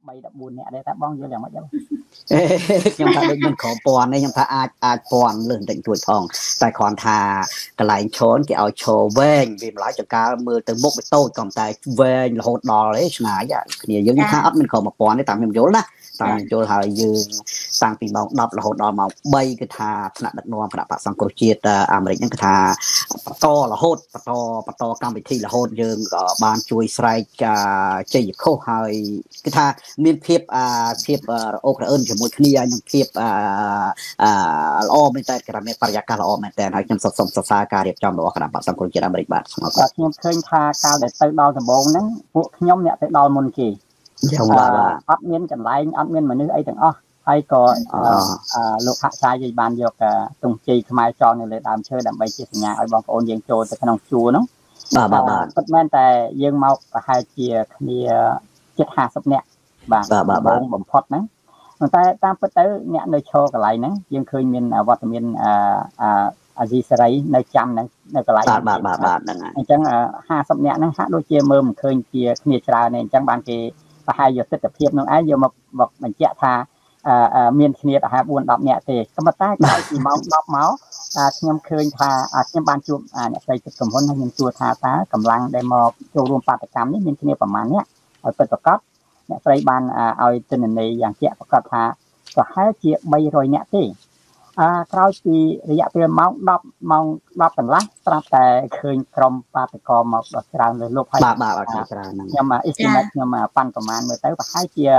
3-4នាក់ដែរតើបងយល់យ៉ាងម៉េចដែរខ្ញុំថាដូចមិនក្រពណ៌នេះខ្ញុំថាអាចពណ៌លឿនតិចតួចផងតែគ្រាន់ថាកន្លែងឈរគេឲ្យឈរវែងវាម្ល៉េះចកាលមើលទៅមុខវាតូចក៏តែវែងរហូតដល់ទេឆ្ងាយគ្នាយើងថាអត់មានក្រ1000ទេតាមខ្ញុំយល់ណាតាមខ្ញុំយល់ហើយយើងតាំងពីម៉ោង10រហូតដល់ម៉ោង3គឺថាថ្នាក់ដឹកនាំគណៈបក្សសង្គ្រោះជាតិអាមេរិកហ្នឹងគឺថាបន្តរហូតបន្តកម្មវិធីរហូតយើងក៏បានជួយស្រែកជ័យខុសហើយគឺថាមានភាពរអុករអឿនជាមួយគ្នាហើយនឹងភាពល្អមែនតើគេថាមានបរិយាកាសល្អមែនតើហើយខ្ញុំសូមសរសើរការរៀបចំរបស់គណៈបក្សសង្គ្រោះជាតិអាមេរិកបាទខ្ញុំឃើញថាកាលដែលទៅដល់ដំបូងហ្នឹងពួកខ្ញុំអ្នកទៅដល់មុនគេអត់មានកន្លែងអត់មានមនុស្សអីទាំងអស់ហើយក៏លោកហាក់ឆាយបានយកទង់ជ័យខ្មែរចងនៅលើដើមឈើដើម្បីជាសញ្ញាឲ្យបងប្អូនយើងចូលទៅក្នុងជួរហ្នឹងបាទពិតមែនតែយើងមកប្រហែលជាគ្នាជិត50នាក់បាទបំផុតហ្នឹងប៉ុន្តែតាមពិតទៅអ្នកនៅឈរកន្លែងហ្នឹងយើងឃើញមានវត្តមានអាស៊ីសេរីនៅចាំនៅកន្លែងបាទហ្នឹងហើយអញ្ចឹង50នាក់ហ្នឹងហាក់ដូចជាមើលមិនឃើញជាគ្នាច្រើនទេអញ្ចឹងបានគេប្រហែលយកទស្សនវិជ្ជានោះឯងយកមកបញ្ជាក់ថាមានគ្នាប្រហែល4-10នាក់ទេក៏ប៉ុន្តែក្រោយពីម៉ោង10មកខ្ញុំឃើញថាខ្ញុំបានជួបអ្នកស្រីទឹកកំហ៊ុនហើយខ្ញុំសួរថាតើកម្លាំងដែលមកចូលរួមបាតកម្មនេះមានគ្នាប្រមាណអ្នកឲ្យពិតប្រាកដអ្នកស្រីបានឲ្យទិន្នន័យយ៉ាងជាក់ប្រាកដថាប្រហែលជា300នាក់ទេក្រោយពីរយៈពេលម៉ោង10ម៉ោង10កន្លះស្រាប់តែឃើញក្រុមបាតកោមកដល់ច្រើនលើលោកហើយបាទច្រើនហ្នឹងខ្ញុំestimateខ្ញុំប៉ាន់ប្រមាណមើលទៅប្រហែលជា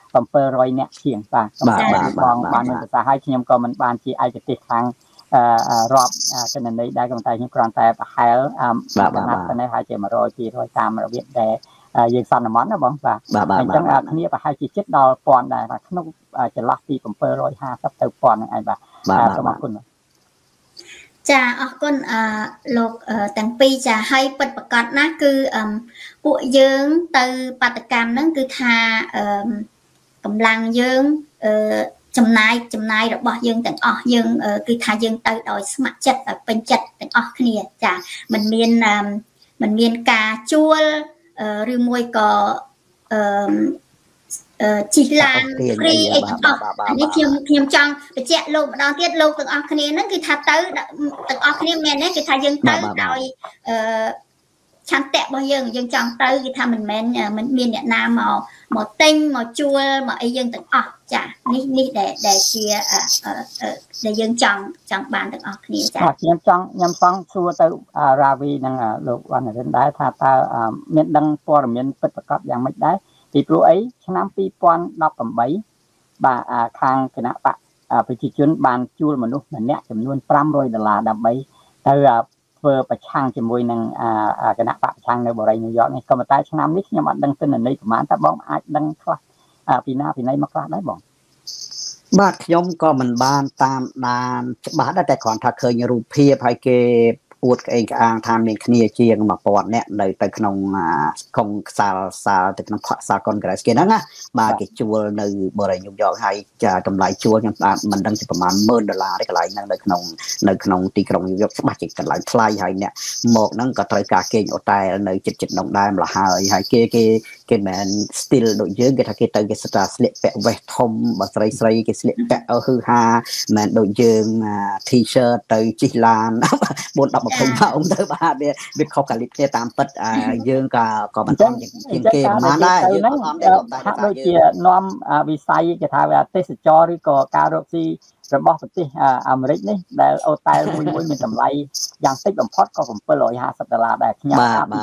700នាក់ជាងបាទបងបានមានប្រសាសន៍ហើយខ្ញុំក៏មិនបានជាឯកទេសខាងរាប់ទិន្នន័យដែរក៏តែខ្ញុំគ្រាន់តែប្រហែលណាត់ប៉ុណ្ណេះហើយជា100-200តាមរបៀបដែលយើងសន្មតណាបងបាទអញ្ចឹងគ្នាប្រហែលជាជិតដល់1000ដែរបាទក្នុងចន្លោះពី750ទៅ1000ហ្នឹងឯងបាទសូមអរគុណចាអរគុណលោកទាំងពីរចាឲ្យពិតប្រកបណាគឺពួកយើងទៅបាតកម្មហ្នឹងគឺថាកម្លាំងយើងចំណាយរបស់យើងទាំងអស់យើងគឺថាយើងទៅដោយស្ម័គ្រចិត្តដោយពេញចិត្តទាំងអស់គ្នាចាមិនមានការជួលឬមួយក៏ជីឡានហ្វ្រីអីទាំងអស់នេះខ្ញុំចង់បញ្ជាក់លោកម្ដងទៀតលោកទាំងអស់គ្នាហ្នឹងគឺថាទៅទាំងអស់គ្នាមែនទេគឺថាយើងទៅដោយឆន្ទៈរបស់យើងចង់ទៅគឺថាមិនមែនមិនមានអ្នកណាមកទិញមកជួលមកអីយើងទាំងអស់ចានេះដែលជាដែលយើងចង់បានទាំងអស់គ្នាចាខ្ញុំសង្ឃសួរទៅរាវីនិងលោកវណ្ណរិនដែរថាតើមានដឹងព័ត៌មានពិតប្រាកដយ៉ាងម៉េចដែរពីព្រោះអីឆ្នាំ2018បាទខាងគណៈបកប្រជាជនបានជួលមនុស្សម្នាក់ចំនួន$500ដើម្បីទៅធ្វើប្រឆាំងជាមួយនឹងគណៈបកប្រឆាំងនៅបរិយាញូវយ៉កនេះក៏ប៉ុន្តែឆ្នាំនេះខ្ញុំអត់ដឹងទិន្នន័យប្រហែលតែបងអាចដឹងខ្លះពីណាមកខ្លះដែរបងបាទខ្ញុំក៏មិនបានតាមដានច្បាស់ដែរតែគ្រាន់ថាឃើញរូបភាពហើយគេអួតក្អេងក្អាងថាមានគ្នាជាង1000នាក់នៅទៅក្នុងសាលទៅក្នុងសាលកុនក្រេសគេហ្នឹងណាបាទគេជួលនៅបរិយាញូវយ៉កហើយតម្លៃជួលខ្ញុំមិនដឹងជាប្រហែល$10,000ទេកន្លែងហ្នឹងនៅក្នុងទីក្រុងញូវយ៉កច្បាស់ជាកន្លែងថ្លៃហើយអ្នកមកហ្នឹងក៏ត្រូវការគេងអូតែលនៅចិត្តនោះដែរម្ល៉េះហើយគេមិន still ដូចយើងគេថាគេទៅគេស្តាស្លៀកពាក់វេសធំបើស្រីគេស្លៀកពាក់ហឺហាមិនដូចយើង T-shirt ទៅជិះឡាន4-10 20ម៉ោងទៅបាទវាខុសកាលីគ្នាតាមពិតយើងក៏មិនធំជាងគេប្រហែលដែរយើងអត់តែដូចជានាំវិស័យគេថាវាទេសចរឬក៏ការរកស៊ីរបស់ប្រទេសអាមេរិកនេះដែលអូតែលមួយមានតម្លៃយ៉ាងតិចបំផុតក៏$750ដែរខ្ញុំ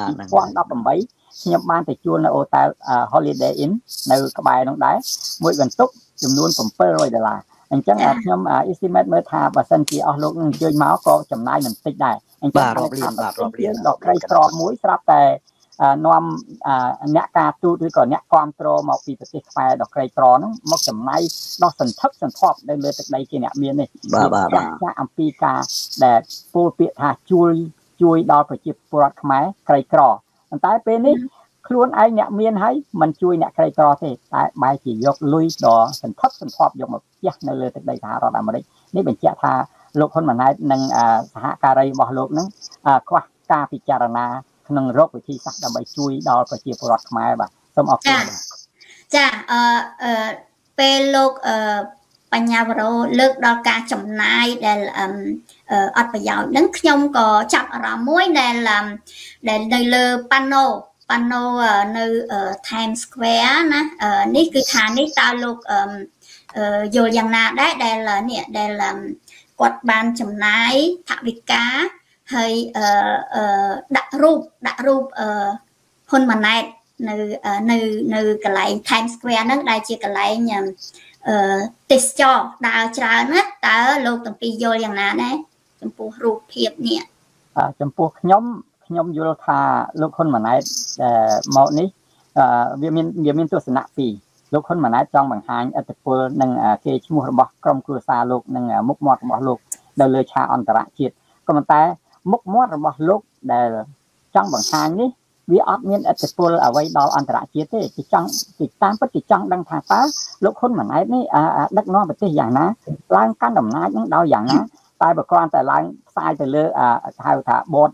2018ខ្ញុំបានទៅជួលនៅអូតែល Holiday Inn នៅក្បែរនោះដែរមួយបន្ទប់ចំនួន$700អញ្ចឹងខ្ញុំ estimate មើលថាបើសិនជាអស់លោកនឹងអញ្ជើញមកក៏ចំណាយមិនតិចដែរអញ្ចឹងរាប់លានដល់ក្រីក្រមួយស្រាប់តែនាំអ្នកការទូតឬក៏អ្នកគ្រប់គ្រងមកពីប្រទេសខ្មែរដល់ក្រីក្រហ្នឹងមកចំណាយដល់សន្ធឹកសន្ធាប់នៅលើទឹកដីជាអ្នកមាននេះចាក់អំពីការដែលពោលពាក្យថាជួយដល់ប្រជាពលរដ្ឋខ្មែរក្រីក្រប៉ុន្តែពេលនេះខ្លួនឯងអ្នកមានហើយមិនជួយអ្នកក្រីក្រទេតែបែរជាយកលុយដល់សន្ធឹកសន្ធាប់យកមកផ្ទះនៅលើទឹកដីសហរដ្ឋអាមេរិកនេះបញ្ជាក់ថាលោកហ៊ុនម៉ាណែតនិងសហការីរបស់លោកនឹងខ្វះការពិចារណាក្នុងរកវិធីសាស្ត្រដើម្បីជួយដល់ប្រជាពលរដ្ឋខ្មែរបាទសូមអរគុណចាពេលលោកបញ្ញាវរោលើកដល់ការចំណាយដែលអត់ប្រយោជន៍ហ្នឹងខ្ញុំក៏ចាប់អារម្មណ៍មួយដែលនៅលើប៉ាណូនៅ Times Square ណានេះគឺថានេះតើលោកយល់យ៉ាងណាដែរដែលគាត់បានចំណាយថវិកាហើយដាក់រូបហ៊ុនម៉ាណែតនៅកន្លែង Times Square ហ្នឹងដែលជាកន្លែងទេសចរដើរច្រើនណាតើលោកទាំងពីរយល់យ៉ាងណាដែរចំពោះរូបភាពនេះចំពោះខ្ញុំយល់ថាលោកហ៊ុនម៉ាណែតមកនេះវាមានទស្សនៈពីរលោកហ៊ុនម៉ាណែតចង់បង្ហាញឥទ្ធិពលនិងគេឈ្មោះរបស់ក្រុមគ្រួសារលោកនិងមុខមាត់របស់លោកនៅលើឆាកអន្តរជាតិក៏ប៉ុន្តែមុខមាត់របស់លោកដែលចង់បង្ហាញនេះវាអត់មានឥទ្ធិពលអ្វីដល់អន្តរជាតិទេគេតាមពិតគេចង់ដឹងថាតើលោកហ៊ុនម៉ាណែតនេះដឹកនាំប្រទេសយ៉ាងណាឡើងកាន់អំណាចនឹងដោយយ៉ាងណាតែបើគ្រាន់តែឡើងផ្សាយទៅលើហៅថាបត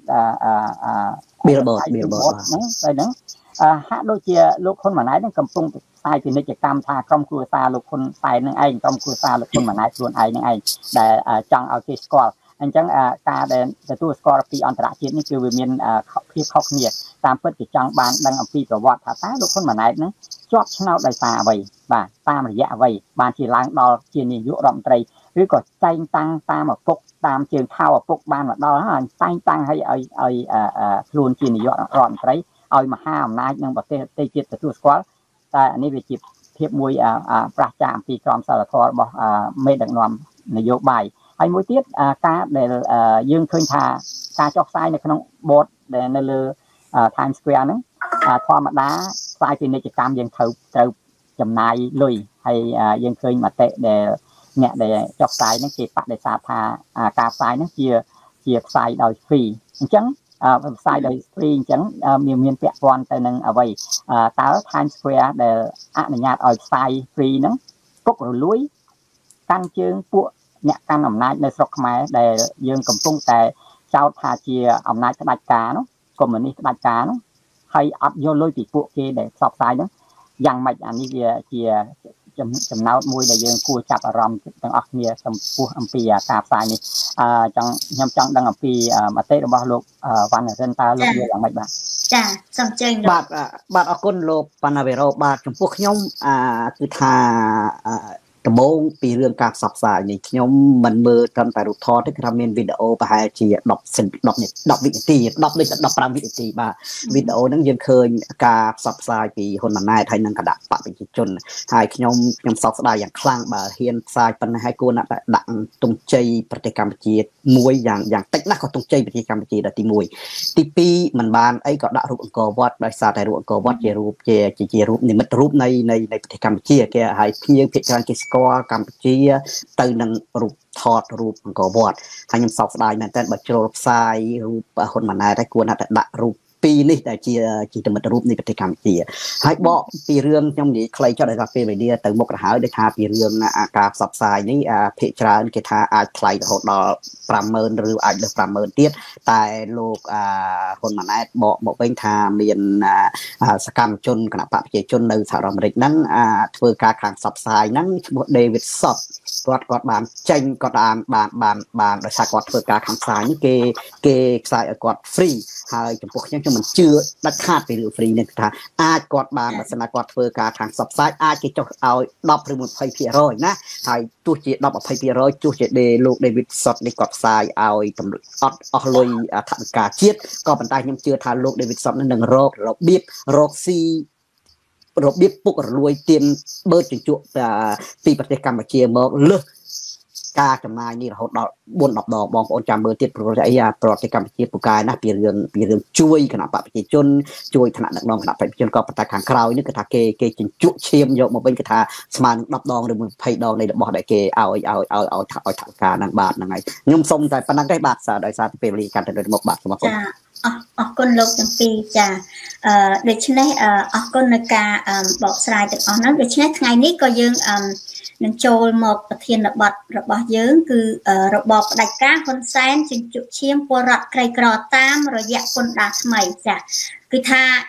billboard ហ្នឹងទៅហ្នឹងហាក់ដូចជាលោកហ៊ុនម៉ាណែតនឹងកំពុងផ្សាយពាណិជ្ជកម្មថាក្រុមគ្រួសារលោកហ៊ុនសែននឹងឯងក្រុមគ្រួសារលោកហ៊ុនម៉ាណែតខ្លួនឯងនឹងឯងដែលចង់ឲ្យគេស្គាល់អញ្ចឹងការដែលទទួលស្គាល់ពីអន្តរជាតិនេះគឺវាមានភាពខុសគ្នាតាមពិតគេចង់បានដឹងអំពីប្រវត្តិថាតើលោកហ៊ុនម៉ាណែតនឹងជាប់ឆ្នោតដោយសារអ្វីបាទតាមរយៈអ្វីបានជាឡើងដល់ជានាយករដ្ឋមន្ត្រីឬក៏តែងតាំងតាមឪពុកតាមជើងខោឪពុកបានមកដល់ហើយតែងតាំងឲ្យខ្លួនជានាយករដ្ឋមន្ត្រីឲ្យមហាអំណាចនឹងប្រទេសជាតិទទួលស្គាល់តែនេះវាជាភាពមួយប្រឆាំងអំពីក្រមសីលធម៌របស់មេដឹកនាំនយោបាយហើយមួយទៀតការដែលយើងឃើញថាការចុះផ្សាយនៅក្នុងបតដែលនៅលើ Times Square ហ្នឹងធម្មតាផ្សាយពាណិជ្ជកម្មយើងត្រូវចំណាយលុយហើយយើងឃើញមតិដែលអ្នកដែលចុះផ្សាយហ្នឹងគេបដិសេធថាការផ្សាយហ្នឹងជាផ្សាយដោយ free អញ្ចឹងផ្សាយដោយ free អញ្ចឹងមានពាក់ព័ន្ធទៅនឹងអ្វីតើ Times Square ដែលអនុញ្ញាតឲ្យផ្សាយ free ហ្នឹងពុករលួយកាន់ជើងពួកអ្នកកាន់អំណាចនៅស្រុកខ្មែរដែលយើងកំពុងតែចោទថាជាអំណាចផ្ដាច់ការនោះកុម្មុយនីសផ្ដាច់ការនោះហើយអត់យកលុយពីពួកគេដែលផ្សព្វផ្សាយហ្នឹងយ៉ាងម៉េចអានេះវាជាចំណោទមួយដែលយើងគួរចាប់អារម្មណ៍ទាំងអស់គ្នាចំពោះអំពីការផ្សាយនេះខ្ញុំចង់ដឹងអំពីមតិរបស់លោកវណ្ណរិនតើលោកយល់យ៉ាងម៉េចបាទចាសូមអញ្ជើញលោកបាទអរគុណលោកវណ្ណវីរ៉ូបាទចំពោះខ្ញុំគឺថាដំបូងពីរឿងការផ្សព្វផ្សាយនេះខ្ញុំមិនមើលត្រឹមតែរូបថតទេគឺថាមានវីដេអូប្រហែលជា10វិនាទី10ដល់15វិនាទីបាទវីដេអូហ្នឹងយើងឃើញការផ្សព្វផ្សាយពីហ៊ុនម៉ាណែតហើយនឹងគណៈបកប្រជាជនហើយខ្ញុំសោកស្ដាយយ៉ាងខ្លាំងបើហ៊ានផ្សាយប៉ុណ្ណេះហើយគួរណាស់តែដាក់ទង់ជ័យប្រទេសកម្ពុជាមួយយ៉ាងតិចណាស់ក៏ទង់ជ័យប្រទេសកម្ពុជាដល់ទី1ទី2មិនបានអីក៏ដាក់រូបអង្គរវត្តដោយសារតែរូបអង្គរវត្តជារូបជារូបនិមិត្តរូបនៃប្រទេសកម្ពុជាគេហើយភ្ញៀវភាគច្រើនគេស្គាល់កម្ពុជាទៅនឹងរូបថតរូបអង្គរវត្តហើយខ្ញុំសោកស្ដាយមែនតើបើជ្រុលផ្សាយរូបហ៊ុនម៉ាណែតហើយគួរណាស់តែដាក់រូបពីរនេះដែលជានិមិត្តរូបនៃប្រទេសកម្ពុជាហើយបកពីរឿងខ្ញុំនិយាយខ្លីចុះដោយសារពេលវេលាទៅមុខទៅហើយដូចថាពីរឿងការផ្សព្វផ្សាយនេះភាគច្រើនគេថាអាចថ្លៃរហូតដល់50000ឬអាចលើស50000ទៀតតែលោកហ៊ុនម៉ាណែតបកមកវិញថាមានសកម្មជនគណៈបកប្រជាជននៅសហរដ្ឋអាមេរិកហ្នឹងធ្វើការខាងផ្សព្វផ្សាយហ្នឹងឈ្មោះ David Sott គាត់បានចេញគាត់បានដោយសារគាត់ធ្វើការខាងផ្សាយនេះគេផ្សាយឲ្យគាត់ free ហើយចំពោះខ្ញុំមិនជឿដាច់ខាតពីរឿង free នេះថាអាចគាត់បានបើសិនណាគាត់ធ្វើការខាងផ្សព្វផ្សាយអាចគេចុះឲ្យ10ឬ20%ណាហើយទោះជា10-20%ទោះជាលោក David Sott នេះគាត់ផ្សាយឲ្យអត់អស់លុយថវិកាជាតិក៏ប៉ុន្តែខ្ញុំជឿថាលោក David Sott នឹងរកស៊ីរបៀបពុករលួយទៀមបឺតជញ្ជក់ពីប្រទេសកម្ពុជាមកលើសការចំណាយនេះរហូតដល់4-10ដងបងប្អូនចាំមើលទៀតព្រោះអីប្រទេសកម្ពុជាពូកែណាស់ពីរឿងជួយគណៈបកប្រជាជនជួយឋានៈដឹកនាំគណៈបកប្រជាជនក៏ប៉ុន្តែខាងក្រោយនេះគឺថាគេជញ្ជក់ឈាមយកមកវិញគឺថាស្មើនឹង10ដងឬ20ដងនៃរបស់ដែលគេឲ្យថវិកាហ្នឹងបាទហ្នឹងហើយខ្ញុំសូមតែប៉ុណ្្នឹងទេបាទដោយសារពេលវេលាកាន់តែដូចមកបាទសូមអរគុណអរគុណលោកទាំងពីរចាដូច្នេះអរគុណនៅការបកស្រាយទាំងអស់ហ្នឹងដូច្នេះថ្ងៃនេះក៏យើងនឹងចូលមកប្រធានបទរបស់យើងគឺរបបផ្ដាច់ការហ៊ុនសែនជញ្ជក់ឈាមពលរដ្ឋក្រីក្រតាមរយៈពន្ធដារថ្មីចាគឺថា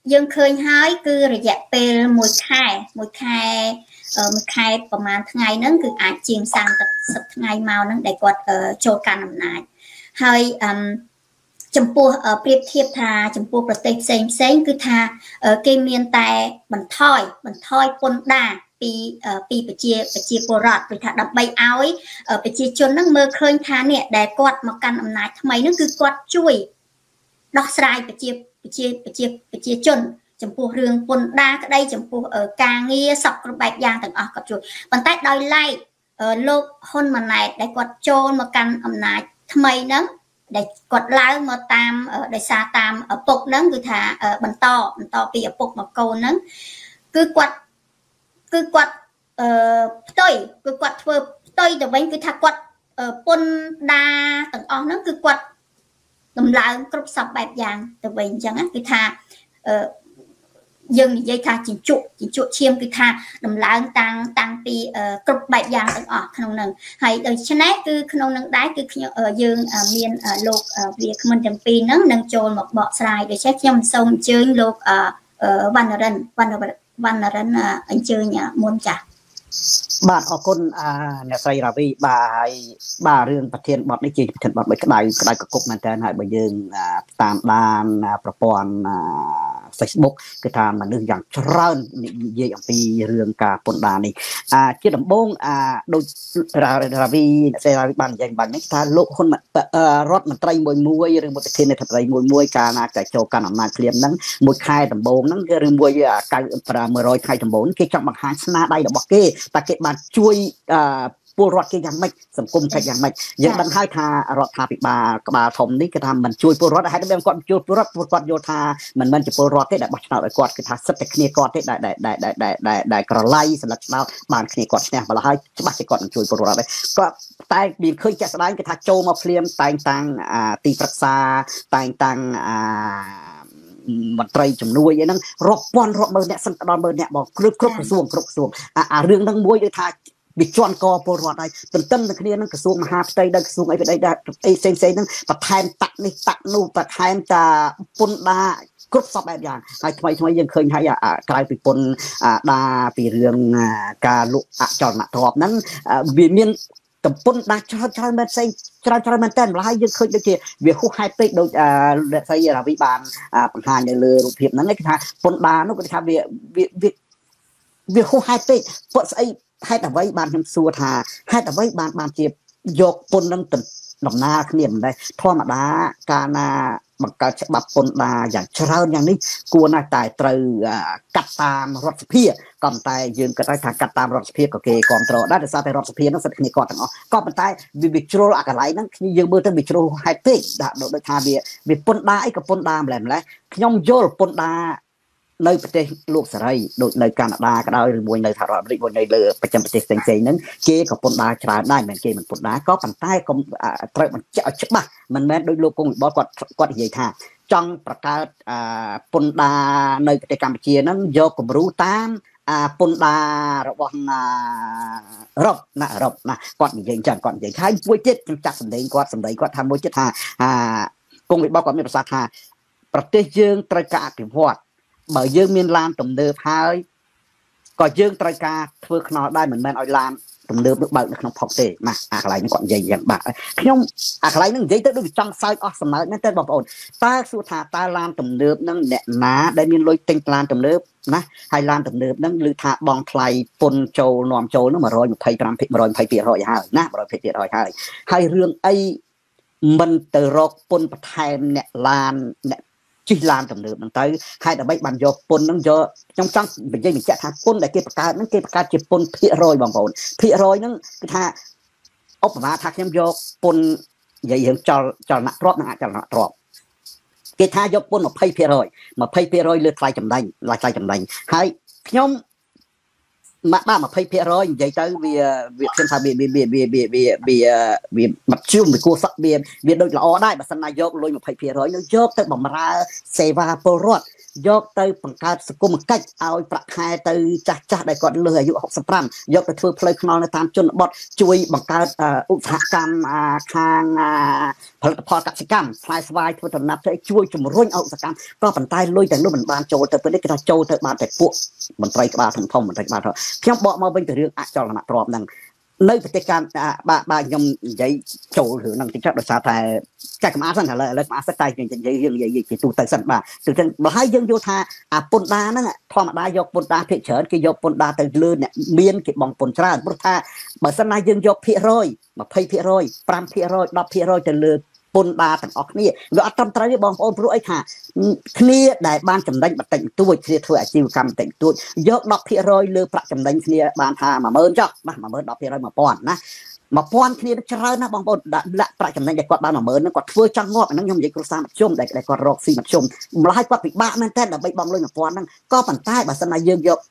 យើងឃើញហើយគឺរយៈពេល1 ខែ1 ខែ1 ខែប្រហែលថ្ងៃហ្នឹងគឺអាចជាង30ថ្ងៃមកហ្នឹងដែលគាត់ចូលកាន់អំណាចហើយចំពោះប្រៀបធៀបថាចំពោះប្រទេសផ្សេងគឺថាគេមានតែបន្ថយពន្ធដារពីប្រជាពលរដ្ឋព្រោះថាដើម្បីឲ្យប្រជាជនហ្នឹងមើលឃើញថានេះដែលគាត់មកកាន់អំណាចថ្មីហ្នឹងគឺគាត់ជួយដោះស្រាយប្រជាជនចំពោះរឿងពន្ធដារក្តីចំពោះការងារសពគ្រប់បែបយ៉ាងទាំងអស់គាត់ជួយប៉ុន្តែដោយឡែកលោកហ៊ុនម៉ាណែតដែលគាត់ចូលមកកាន់អំណាចថ្មីហ្នឹងដែលគាត់ឡើងមកតាមដោយសារតាមឪពុកហ្នឹងគឺថាបន្តពីឪពុកមកកូនហ្នឹងគឺគាត់ផ្ទុយគឺគាត់ធ្វើផ្ទុយទៅវិញគឺថាគាត់ពន្ធដារទាំងអស់ហ្នឹងគឺគាត់ដំឡើងគ្រប់សពបែបយ៉ាងទៅវិញអញ្ចឹងគឺថាយើងនិយាយថាជញ្ជក់ឈាមគឺថាដំឡើងតាំងពីគ្រប់បែបយ៉ាងទាំងអស់ក្នុងនឹងហើយដូច្នេះគឺក្នុងនឹងដែរគឺយើងមានលោកវាគ្មិនទាំងពីរហ្នឹងនឹងចូលមកបកស្រាយដូច្នេះខ្ញុំសូមអញ្ជើញលោកវណ្ណរិនអញ្ជើញមុនចាស់បាទអរគុណអ្នកស្រីរាវីបាទរឿងប្រធានបទនេះជាប្រធានបទមួយក្តៅកគុកមែនតើហើយបើយើងតាមដានប្រព័ន្ធ Facebook គឺថាមនុស្សយ៉ាងច្រើននិយាយអំពីរឿងការពន្ធដារនេះជាដំបូងដូចរាវីបាននិយាយបាញ់នេះថាលោកហ៊ុនរដ្ឋមន្ត្រីមួយឬមន្ត្រីនៃរដ្ឋមន្ត្រីមួយកាលណាតែចូលកាន់អំណាចភ្លាមហ្នឹងមួយខែដំបូងហ្នឹងគឺឬមួយ100ថ្ងៃដំបូងគេចង់បង្ហាញស្នាដៃរបស់គេតែគេបានជួយពលរដ្ឋគេយ៉ាងម៉េចសង្គមគេយ៉ាងម៉េចយើងដឹងហើយថារដ្ឋាភិបាលក្បាលធំនេះគេថាមិនជួយពលរដ្ឋហើយគាត់ជួយពលរដ្ឋគាត់យល់ថាមិនមែនជាពលរដ្ឋទេដែលបោះឆ្នោតឲ្យគាត់គឺថាសិទ្ធិតែគ្នាគាត់ទេដែលក្រឡៃសម្រាប់ឆ្នោតបានគ្នាគាត់ឈ្នះម្ល៉េះហើយច្បាស់ជាគាត់នឹងជួយពលរដ្ឋដែរគាត់តែមានឃើញចាក់ស្ដែងគេថាចូលមកភ្លាមតែងតាំងទីប្រឹក្សាតែងតាំងមន្ត្រីជំនួយអីហ្នឹងរាប់ពាន់រាប់ម៉ឺនអ្នកសិនដល់ម៉ឺនអ្នកបងគ្រប់ក្រសួងរឿងហ្នឹងមួយដូចថាវាជន់កពលរដ្ឋហើយទន្ទឹមនឹងគ្នានឹងក្រសួងមហាផ្ទៃដល់ក្រសួងអីផ្សេងហ្នឹងបន្ថែមតាក់នេះតាក់នោះបន្ថែមតាពន្ធដារគ្រប់សពបែបយ៉ាងហើយថ្មីយើងឃើញហើយក្រៅពីពន្ធដារពីរឿងការលក់អចលនទ្រព្យហ្នឹងវាមានតំពុនដាច់ច្រើនមែនផ្សេងច្រើនមែនតែម្ល៉េះយើងឃើញដូចជាវាហួសហេតុពេកដូចអ្នកស្រីរាវីបានបង្ហាញនៅលើរូបភាពហ្នឹងគេថាពន្ធដារនោះគេថាវាហួសហេតុពេកពួកស្អីហេតុអ្វីបានខ្ញុំសួរថាហេតុអ្វីបានជាយកពន្ធនឹងដំណើរគ្នាមិនដែរធម្មតាកាលណាបង្កើតច្បាប់ពន្ធដារយ៉ាងច្រើនយ៉ាងនេះគួរណាស់តែត្រូវកាត់តាមរដ្ឋសភាក៏តែយើងគិតថាកាត់តាមរដ្ឋសភាក៏គេគ្រប់គ្រងដែរដោយសារតែរដ្ឋសភានោះសិទ្ធិគ្នាគាត់ទាំងអស់ក៏ប៉ុន្តែវាជ្រុលអាកន្លែងហ្នឹងយើងមើលទៅវាជ្រុលហេតុពេកដូចថាវាពន្ធដារអីក៏ពន្ធដារម្លេះខ្ញុំយល់ពន្ធដារនៅប្រទេសលោកសេរីដូចនៅកាណាដាក៏ដោយឬមួយនៅសហរដ្ឋអាមេរិកមួយនៅលើប្រចាំប្រទេសផ្សេងហ្នឹងគេក៏ពន្ធដារច្រើនដែរមិនគេមិនពន្ធដារក៏ប៉ុន្តែក៏ត្រូវបញ្ជាក់ឲ្យច្បាស់មិនមែនដោយលោកគង់វិបុលគាត់និយាយថាចង់បង្កើតពន្ធដារនៅប្រទេសកម្ពុជាហ្នឹងយកគំរូតាមពន្ធដាររបស់រ៉ុបណាគាត់និយាយចឹងគាត់និយាយហើយមួយទៀតខ្ញុំចាក់សម្ដីគាត់ថាមួយទៀតថាគង់វិបុលគាត់មានប្រសាសន៍ថាប្រទេសយើងត្រូវការអភិវឌ្ឍបើយើងមានឡានទំនើបហើយក៏យើងត្រូវការធ្វើខ្នល់ដែរមិនមែនឲ្យឡានទំនើបនោះបើកនៅក្នុងផុកទេណាអាកន្លែងនេះគាត់និយាយយ៉ាងបាទខ្ញុំអាកន្លែងនេះនិយាយទៅដូចចង់សើចអស់សម្ើតមែនទេបងប្អូនតើសួរថាតើឡានទំនើបហ្នឹងអ្នកណាដែលមានលុយទិញឡានទំនើបណាហើយឡានទំនើបហ្នឹងឮថាបងថ្លៃពន្ធចូលនាំចូលហ្នឹង125% ហើយណា120%ហើយរឿងអីមិនទៅរកពន្ធបន្ថែមអ្នកឡានអ្នកជិះឡានទំនើបហ្នឹងទៅហើយដើម្បីបានយកពន្ធហ្នឹងយកខ្ញុំចង់និយាយបញ្ជាក់ថាពន្ធដែលគេបង្កើតហ្នឹងគេបង្កើតជាពន្ធភាគរយបងប្អូនភាគរយហ្នឹងគឺថាឧបមាថាខ្ញុំយកពន្ធនិយាយរឿងចលនទ្រព្យនិងអចលនទ្រព្យគេថាយកពន្ធ 20% លើថ្លៃចំណេញហើយខ្ញុំមកបាទ 20% និយាយទៅវាខ្ញុំថាវាមកជុំវាគួរសក់វាដូចល្អដែរបើសិនណាយកលុយ 20% នោះយកទៅបម្រើសេវាពលរដ្ឋយកទៅបង្កើតសង្គមកិច្ចឲ្យប្រាក់ខែទៅចាស់ដែលគាត់លើសអាយុ65យកទៅធ្វើផ្លូវថ្នល់នៅតាមជនបទជួយបង្កើតឧស្សាហកម្មខាងផលិតផលកសិកម្មផ្លែស្វាយធ្វើដំណាប់ទៅជួយជំរុញឧស្សាហកម្មក៏ប៉ុន្តែលុយទាំងនោះមិនបានចូលទៅពេលនេះគេថាចូលទៅបានតែពួកមន្ត្រីក្បាលធំមន្ត្រីក្បាលខ្ញុំបកមកវិញទៅរឿងអចលនទ្រព្យហ្នឹងនៅប្រទេសកម្ពុជាបាទខ្ញុំនិយាយចូលរឿងហ្នឹងតិចដោយសារតែចាក់កម្អាសិនឥឡូវកម្អាសិនតែយើងនិយាយពីទូទៅសិនបាទគឺចឹងបើហើយយើងយល់ថាអាពន្ធដារហ្នឹងធម្មតាយកពន្ធដារភាគច្រើនគេយកពន្ធដារទៅលើអ្នកមានគេបងពន្ធច្រើនព្រោះថាបើសិនណាយើងយកភាគរយ 20% 5% 10% ទៅលើពន្ធដារទាំងអស់គ្នាវាអត់ត្រឹមត្រូវទេបងប្អូនព្រោះអីថាគ្នាដែលបានចំណេញបន្តិចបន្តួចគ្នាធ្វើអាជីវកម្មបន្តិចបន្តួចយក 10% លើប្រាក់ចំណេញគ្នាបានថា 10000 ចុះបាទ 10000 10% 1000 ណា 1000 គ្នាច្រើនណាស់បងប្អូនដាក់ប្រាក់ចំណេញដែលគាត់បាន 10000 ហ្នឹងគាត់ធ្វើចង់ងាប់អាហ្នឹងខ្ញុំនិយាយគ្រួសារមធ្យមដែលគាត់រកស៊ីមធ្យមម្ល៉េះគាត់ពិបាកមែនតើដើម្បីបងលុយ 1000 ហ្នឹងក៏ប៉ុន្តែបើសិនណាយើងយក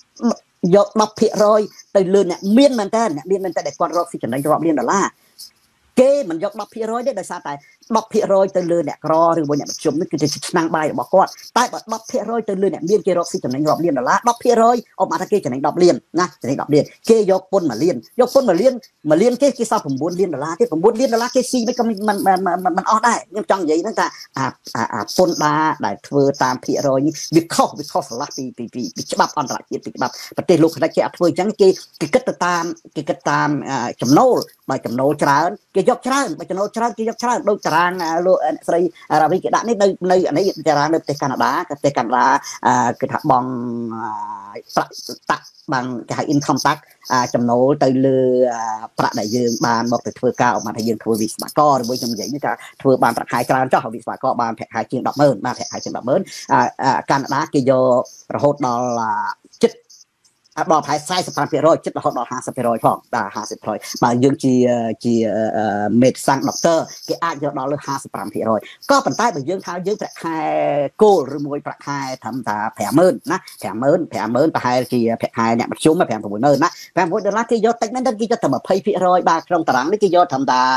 10% ទៅលើអ្នកមានមែនតើអ្នកមានមែនតើដែលគាត់រកស៊ីចំណេញរាប់លានដុល្លារគេមិនយក 10% ទេដោយសារតែ 10% ទៅលើអ្នកក្រឬមួយអ្នកមធ្យមនេះគឺជាឆ្នាំងបាយរបស់គាត់តែបើ 10% ទៅលើអ្នកមានគេរកស៊ីចំណេញរាប់លានដុល្លារ 10% អបមកថាគេចំណេញ 10 លានណាចំណេញ 10 លានគេយកពន្ធ1លានយកពន្ធ1លានគេសល់ 9 លានដុល្លារទេ 9 លានដុល្លារគេស៊ីមិនក៏មិនអស់ដែរខ្ញុំចង់និយាយហ្នឹងថាអាពន្ធដារដែលធ្វើតាមភាគរយនេះវាខុសឆ្លាស់ពីច្បាប់អន្តរជាតិពីច្បាប់ប្រទេសលោកខាងគេអត់ធ្វើអញ្ចឹងគេគិតទៅតាមចំណូលបើចំណូលច្រើនគេយកច្រើនបើចំណូលច្រើនគេយកច្រើនដូចតារាងលោកស្រីរាវីគេដាក់នេះនៅអានេះតារាងនៅប្រទេសកាណាដាគឺថាបងប្រាក់តាក់bằng cái income tax ចំណូលទៅលើប្រាក់ដែលយើងបានមកទៅធ្វើការអត់មកថាយើងធ្វើវិស្វករឬមួយខ្ញុំនិយាយនេះថាធ្វើបានប្រាក់ខែច្រើនចុះវិស្វករបានប្រាក់ខែជាង 100000 បានប្រាក់ខែជាង 100000 កាណាដាគេយករហូតដល់ចិត្តដល់ផែ 45% ចិត្តរហូតដល់ 50% ផងដល់ 50% បើយើងជាមេតសាំងដុកទ័រគេអាចយកដល់លើ 55% ក៏ប៉ុន្តែបើយើងថាយើងប្រាក់ខែគោលឬមួយប្រាក់ខែត្រឹមថា50000ណា 50000ប្រហែលជាប្រាក់ខែអ្នកមធ្យម 56000 ណា 56000 ដុល្លារគេយកតិចមែនទេគេយកតែ 20% បាទក្នុងតារាងនេះគេយកត្រឹមថា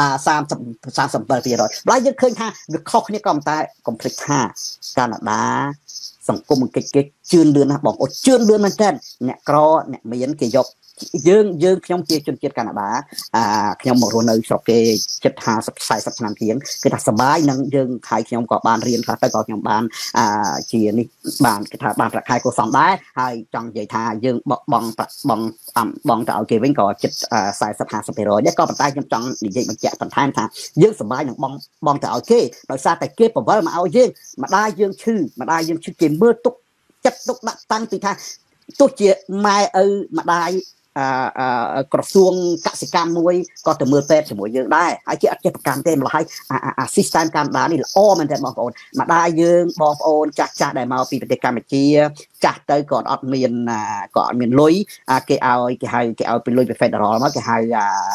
37% បើយើងឃើញថាវាខុសគ្នាក៏ប៉ុន្តែកុំភ្លេចថាកាណាដាសង្គមកិច្ចគេជឿនលឿនណាស់បងអូនជឿនលឿនមែនតើអ្នកក្រអ្នកមានគេយកយើងខ្ញុំជាជនជាតិកាណាដាខ្ញុំមករស់នៅស្រុកគេជិត50 40ឆ្នាំជាងគឺថាសប្បាយនឹងយើងហើយខ្ញុំក៏បានរៀនខ្លះទៅក៏ខ្ញុំបានជានេះបានគេថាបានប្រាក់ខែគួរសមដែរហើយចង់និយាយថាយើងបងទៅឲ្យគេវិញក៏ជិត 40-50% ដែរក៏ប៉ុន្តែខ្ញុំចង់និយាយបញ្ជាក់បន្ថែមថាយើងសប្បាយនឹងបងទៅឲ្យគេដោយសារតែគេបង្វិលមកឲ្យយើងម្ដាយយើងឈឺគេមើលទុកចិត្តទុកដាក់តាំងពីថាទោះជាម៉ែឪម្ដាយក្រសួងកសិកម្មមួយក៏ទៅមើលពេទ្យជាមួយយើងដែរហើយគេអត់ចេះប្រកាន់ទេម្ល៉េះអា system កាណាដានេះល្អមែនទេបងប្អូនម្ដាយយើងបងប្អូនចាស់ដែលមកពីប្រទេសកម្ពុជាចាស់ទៅក៏អត់មានលុយគេឲ្យពីលុយពី Federal មកគេហៅ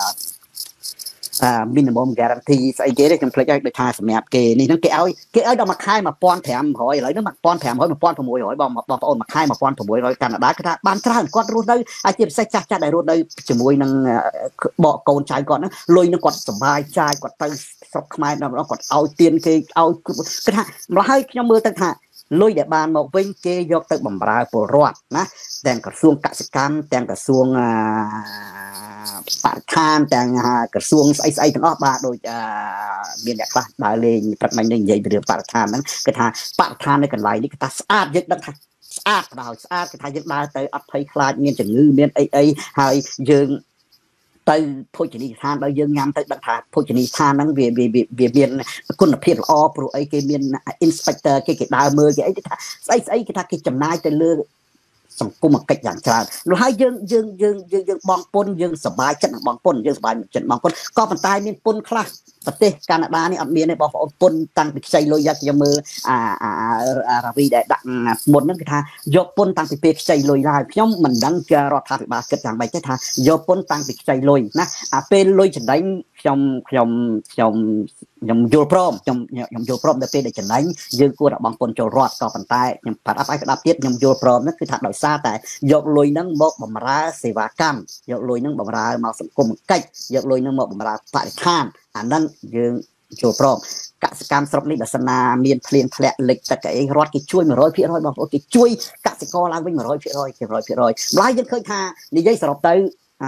minimum guarantee ស្អីគេទេខ្ញុំភ្លេចឲ្យដូចថាសម្រាប់គេនេះហ្នឹងគេឲ្យដល់មួយខែ 1500 ឥឡូវហ្នឹង 1500 1600 បងប្អូនមួយខែ 1600 កាណាដាគឺថាបានច្រើនគាត់រស់នៅជាពិសេសចាស់ដែលរស់នៅជាមួយនឹងបកកូនចៅគាត់ហ្នឹងលុយហ្នឹងគាត់សុបាយចាយគាត់ទៅស្រុកខ្មែរដល់ម្ដងគាត់ឲ្យទៀនគេឲ្យគឺថាម្ល៉េះហើយខ្ញុំមើលទៅថាលុយដែលបានមកវិញគេយកទៅបម្រើពលរដ្ឋណាទាំងក្រសួងកសិកម្មទាំងក្រសួងបរិស្ថានទាំងក្រសួងស្អីទាំងអស់បាទដូចមានអ្នកខ្លះដើរលេងព្រឹកមិញនេះនិយាយពីរឿងបរិស្ថានហ្នឹងគឺថាបរិស្ថាននៅកន្លែងនេះគឺថាស្អាតយើងដឹងថាស្អាតដល់ស្អាតគឺថាយើងដើរទៅអត់ភ័យខ្លាចមានជំងឺមានអីហើយយើងទៅភោជនីយដ្ឋានដល់យើងញ៉ាំទៅដឹងថាភោជនីយដ្ឋានហ្នឹងវាមានគុណភាពល្អព្រោះអីគេមាន inspector គេដើរមើលគេអីថាស្អីគេថាគេចំណាយទៅលើសង្គមកិច្ចយ៉ាងច្រើននោះហើយយើងបងពុនយើងសប្បាយចិត្តនឹងបងពុនយើងសប្បាយចិត្តបងពុនក៏ប៉ុន្តែមានពុនខ្លះប្រទេសកាណាដានេះអត់មានទេបងប្អូនពុនតាំងពីខ្ចីលុយយកខ្ញុំមើលរាវីដែលដាក់មុនហ្នឹងគឺថាយកពុនតាំងពីពេលខ្ចីលុយឡើយខ្ញុំមិនដឹងរដ្ឋាភិបាលគិតយ៉ាងម៉េចទេថាយកពុនតាំងពីខ្ចីលុយណាពេលលុយចំណេញខ្ញុំយល់ព្រមខ្ញុំយល់ព្រមដល់ពេលដែលចំណេញយើងគួរតែបង់ពន្ធចូលរដ្ឋក៏ប៉ុន្តែខ្ញុំប្រាប់ឲ្យក្តាប់ទៀតខ្ញុំយល់ព្រមហ្នឹងគឺថាដោយសារតែយកលុយហ្នឹងមកបម្រើសេវាកម្មយកលុយហ្នឹងបម្រើមកសង្គមកិច្ចយកលុយហ្នឹងមកបម្រើបរិស្ថានអាហ្នឹងយើងចូលប្រងកសិកម្មស្រុកនេះដល់សនាមានភ្លៀងធ្លាក់លិចទឹកអីរដ្ឋគេជួយ100%បងប្អូនគេជួយកសិករឡើងវិញ100%គេ100%ម្ល៉េះយើងឃើញថានិយាយសរុបទៅ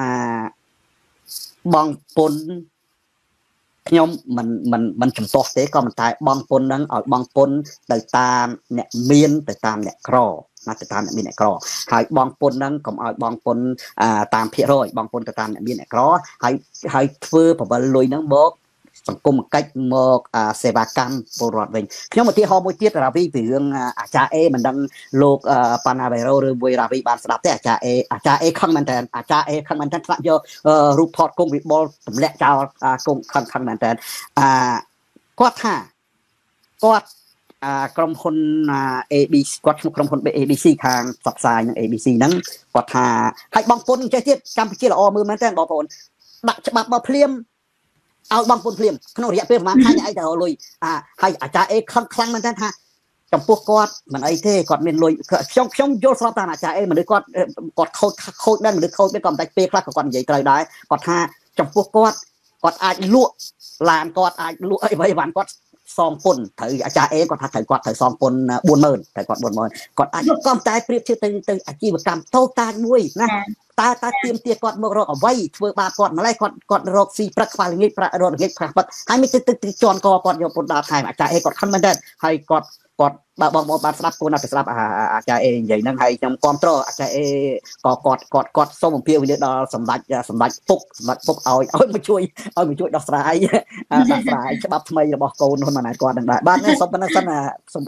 បងពុនខ្ញុំមិនចំទាស់ទេក៏ប៉ុន្តែបងពុនហ្នឹងឲ្យបងពុនទៅតាមអ្នកមានទៅតាមអ្នកក្រណាទៅតាមអ្នកមានអ្នកក្រហើយបងពុនហ្នឹងកុំឲ្យបងពុនតាមភាគរយបងពុនទៅតាមអ្នកមានអ្នកក្រហើយធ្វើបវលលុយហ្នឹងមកសង្គមកិច្ចមកសេវាកម្មពលរដ្ឋវិញខ្ញុំឧទាហរណ៍មួយទៀតរាវីពីរឿងអាចារ្យអេមិនដឹងលោកប៉ាណាវេរ៉ូឬមួយរាវីបានស្ដាប់ទេអាចារ្យអេខឹងមែនតើអាចារ្យអេខឹងមែនតើថ្នាក់យករូបថតគង់វិបុលទម្លាក់ចោលគង់ខឹងមែនតើគាត់ថាគាត់ក្រុមហ៊ុន ABC គាត់ឈ្មោះក្រុមហ៊ុន ABC ខាងផ្សព្វផ្សាយនឹង ABC ហ្នឹងគាត់ថាឲ្យបងពុនចេះទៀតកម្ពុជាល្អមើលមែនតើបងប្អូនដាក់ច្បាប់មកភ្លាមឲ្យបងពុនភ្លាមក្នុងរយៈពេលប្រហែលខែអីទៅលុយហើយអាចារ្យអេខឹងខ្លាំងមែនតើថាចំពោះគាត់មិនអីទេគាត់មានលុយខ្ញុំយល់ស្របតាមអាចារ្យអេមនុស្សគាត់ខូចដែរមនុស្សខូចដែរក៏មិនតែពេលខ្លះក៏គាត់និយាយត្រូវដែរគាត់ថាចំពោះគាត់អាចលក់ឡានគាត់អាចលក់អីវ៉ាន់គាត់សងពុនត្រូវអាចារ្យអេគាត់ថាត្រូវសងពុន 40000 តែគាត់ 40000 គាត់អាចក៏តែប្រៀបធៀបទៅអាជីវកម្មតូតាចមួយណាតើទៀមទាគាត់មករកអ្វីធ្វើបាបគាត់ម្លេះគាត់រកស៊ីព្រឹកខ្វះល្ងាចប្រាក់រកល្ងាចប្រាក់បាត់ហើយមិនទៅជន់កគាត់យកពុនដល់ថែមអាចារ្យអេគាត់ខំមែនទេហើយគាត់បើបងបានស្ដាប់គួរណាស់ទៅស្ដាប់អាចារ្យអេនិយាយហ្នឹងហើយខ្ញុំគ្រប់គ្រងអាចារ្យអេក៏គាត់សូមអំពាវនាវដល់សម្ដេចពុកឲ្យមកជួយដោះស្រាយច្បាប់ថ្មីរបស់កូនហ៊ុនម៉ាណែតគាត់នឹងដែរបាទសូមប៉ុណ្្នឹងសិនចា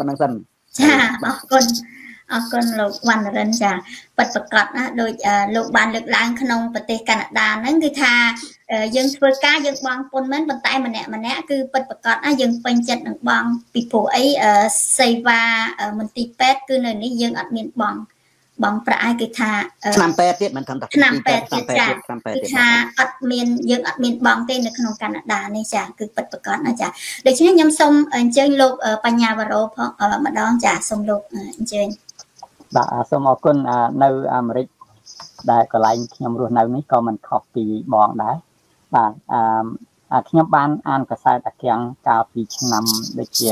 អរគុណលោកវណ្ណរិនចាពិតប្រកបណាដោយលោកបានលើកឡើងក្នុងប្រទេសកាណាដាហ្នឹងគឺថាយើងធ្វើការយើងបងពុនមិនប៉ុន្តែម្នាក់គឺពិតប្រកបណាយើងពេញចិត្តនឹងបងពីព្រោះអីសេវាមន្ទីរពេទ្យគឺនៅនេះយើងអត់មានបងប្រាក់ឯគឺថាឆ្នាំពេទ្យទៀតមិនថាឆ្នាំពេទ្យទៀតចាគឺថាអត់មានយើងអត់មានបងទេនៅក្នុងកាណាដានេះចាគឺពិតប្រកបណាចាដូច្នេះខ្ញុំសូមអញ្ជើញលោកបញ្ញាវរោផងម្ដងចាសូមលោកអញ្ជើញបាទសូមអរគុណនៅអាមេរិកដែលកន្លែងខ្ញុំរស់នៅនេះក៏មិនខុសពីបងដែរបាទខ្ញុំបានអានកាសែតតាគៀងកាលពីឆ្នាំដូចជា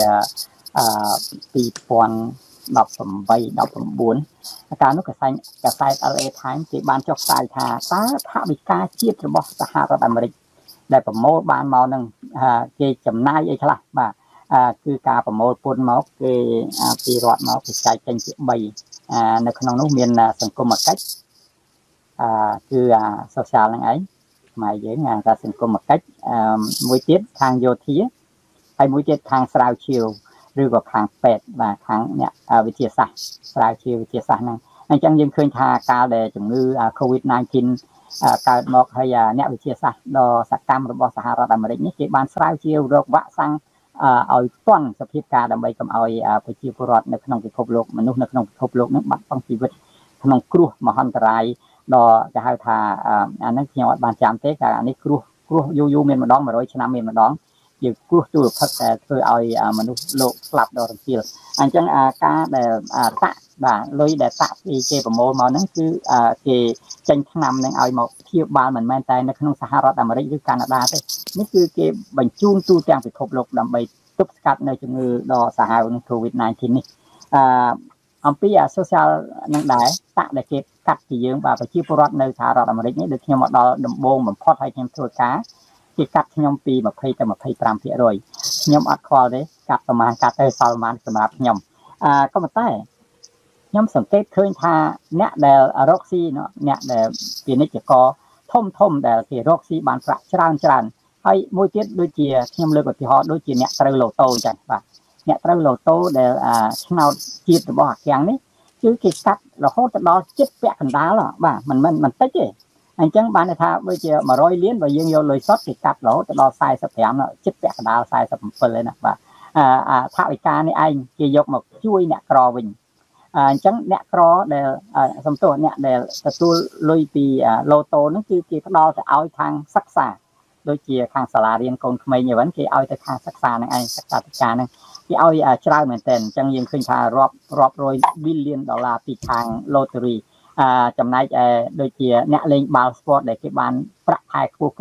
2018 19កាលនោះកាសែត LA Times គេបានចុះផ្សាយថាតើថវិកាជាតិរបស់សហរដ្ឋអាមេរិកដែលប្រមូលបានមកនឹងគេចំណាយអីខ្លះបាទគឺការប្រមូលពន្ធមកគេពីរដ្ឋមកគេចែកចេញជា3នៅក្នុងនោះមានសង្គមកិច្ចគឺsocial ហ្នឹងឯងខ្មែរយើងថាសង្គមកិច្ចមួយទៀតខាងយោធាហើយមួយទៀតខាងស្រាវជ្រាវឬក៏ខាងពេទ្យបាទខាងអ្នកវិទ្យាសាស្ត្រស្រាវជ្រាវវិទ្យាសាស្ត្រហ្នឹងអញ្ចឹងយើងឃើញថាកាលដែលជំងឺ COVID-19 កើតមកហើយអ្នកវិទ្យាសាស្ត្រដ៏សកម្មរបស់សហរដ្ឋអាមេរិកនេះគេបានស្រាវជ្រាវរកវ៉ាក់សាំងឲ្យទាន់សភាពការដើម្បីកុំឲ្យប្រជាពលរដ្ឋនៅក្នុងពិភពលោកមនុស្សនៅក្នុងពិភពលោកនឹងបាត់បង់ជីវិតក្នុងគ្រោះមហន្តរាយដ៏គេហៅថាអានេះខ្ញុំអត់បានចាំទេកាលអានេះគ្រោះយូរមានម្ដង100ឆ្នាំមានម្ដងជាគ្រោះទូរភឹកដែលធ្វើឲ្យមនុស្សលោកស្លាប់ដល់រង្គាលអញ្ចឹងការដែលតាក់បាទលុយដែលតាក់ពីគេប្រមូលមកហ្នឹងគឺគេចេញថ្នាំនឹងឲ្យមកព្យាបាលមិនមែនតែនៅក្នុងសហរដ្ឋអាមេរិកឬកាណាដាទេនេះគឺគេបញ្ជូនទូទាំងពិភពលោកដើម្បីទប់ស្កាត់នៅជំងឺដ៏សាហាវនឹង COVID-19 នេះអំពីsocial នឹងដែរតាក់ដែលគេកាត់ពីយើងបាទប្រជាពលរដ្ឋនៅសហរដ្ឋអាមេរិកនេះដូចខ្ញុំមកដល់ដំបូងបំផុតហើយខ្ញុំធ្វើការគេកាត់ខ្ញុំពី20ទៅ 25% ខ្ញុំអត់ខ្វល់ទេកាត់ប្រមាណកាត់ទៅសល់ប្រមាណសម្រាប់ខ្ញុំក៏ប៉ុន្តែខ្ញុំសង្កេតឃើញថាអ្នកដែលរកស៊ីអ្នកដែលពាណិជ្ជករធំដែលគេរកស៊ីបានប្រាក់ច្រើនហើយមួយទៀតដូចជាខ្ញុំលើកឧទាហរណ៍ដូចជាអ្នកត្រូវឡូតូអញ្ចឹងបាទអ្នកត្រូវឡូតូដែលឆ្នោតជាតិរបស់អាគាំងនេះគឺគេកាត់រហូតដល់ជិតពាក់កណ្ដាលបាទមិនតិចទេអញ្ចឹងបានថាដូចជា100លានបើយើងយកលុយសុទ្ធគេកាត់រហូតដល់45ជិតពាក់កណ្ដាល47ហើយណាបាទថវិកានេះឯងគេយកមកជួយអ្នកក្រវិញអញ្ចឹងអ្នកក្រដែលសំទោសអ្នកដែលទទួលលុយពីឡូតូហ្នឹងគឺគេផ្ដល់ទៅឲ្យខាងសិក្សាដូចជាខាងសាលារៀនកូនក្មេងអីហ្នឹងគេឲ្យទៅខាងសិក្សាហ្នឹងឯងសិក្សាធិការហ្នឹងគេឲ្យច្រើនមែនទែនអញ្ចឹងយើងឃើញថារាប់រយ billion ដុល្លារពីខាង lottery ចំណែកដូចជាអ្នកលេងបាល់ sport ដែលគេបានប្រាក់ខែខ្ពស់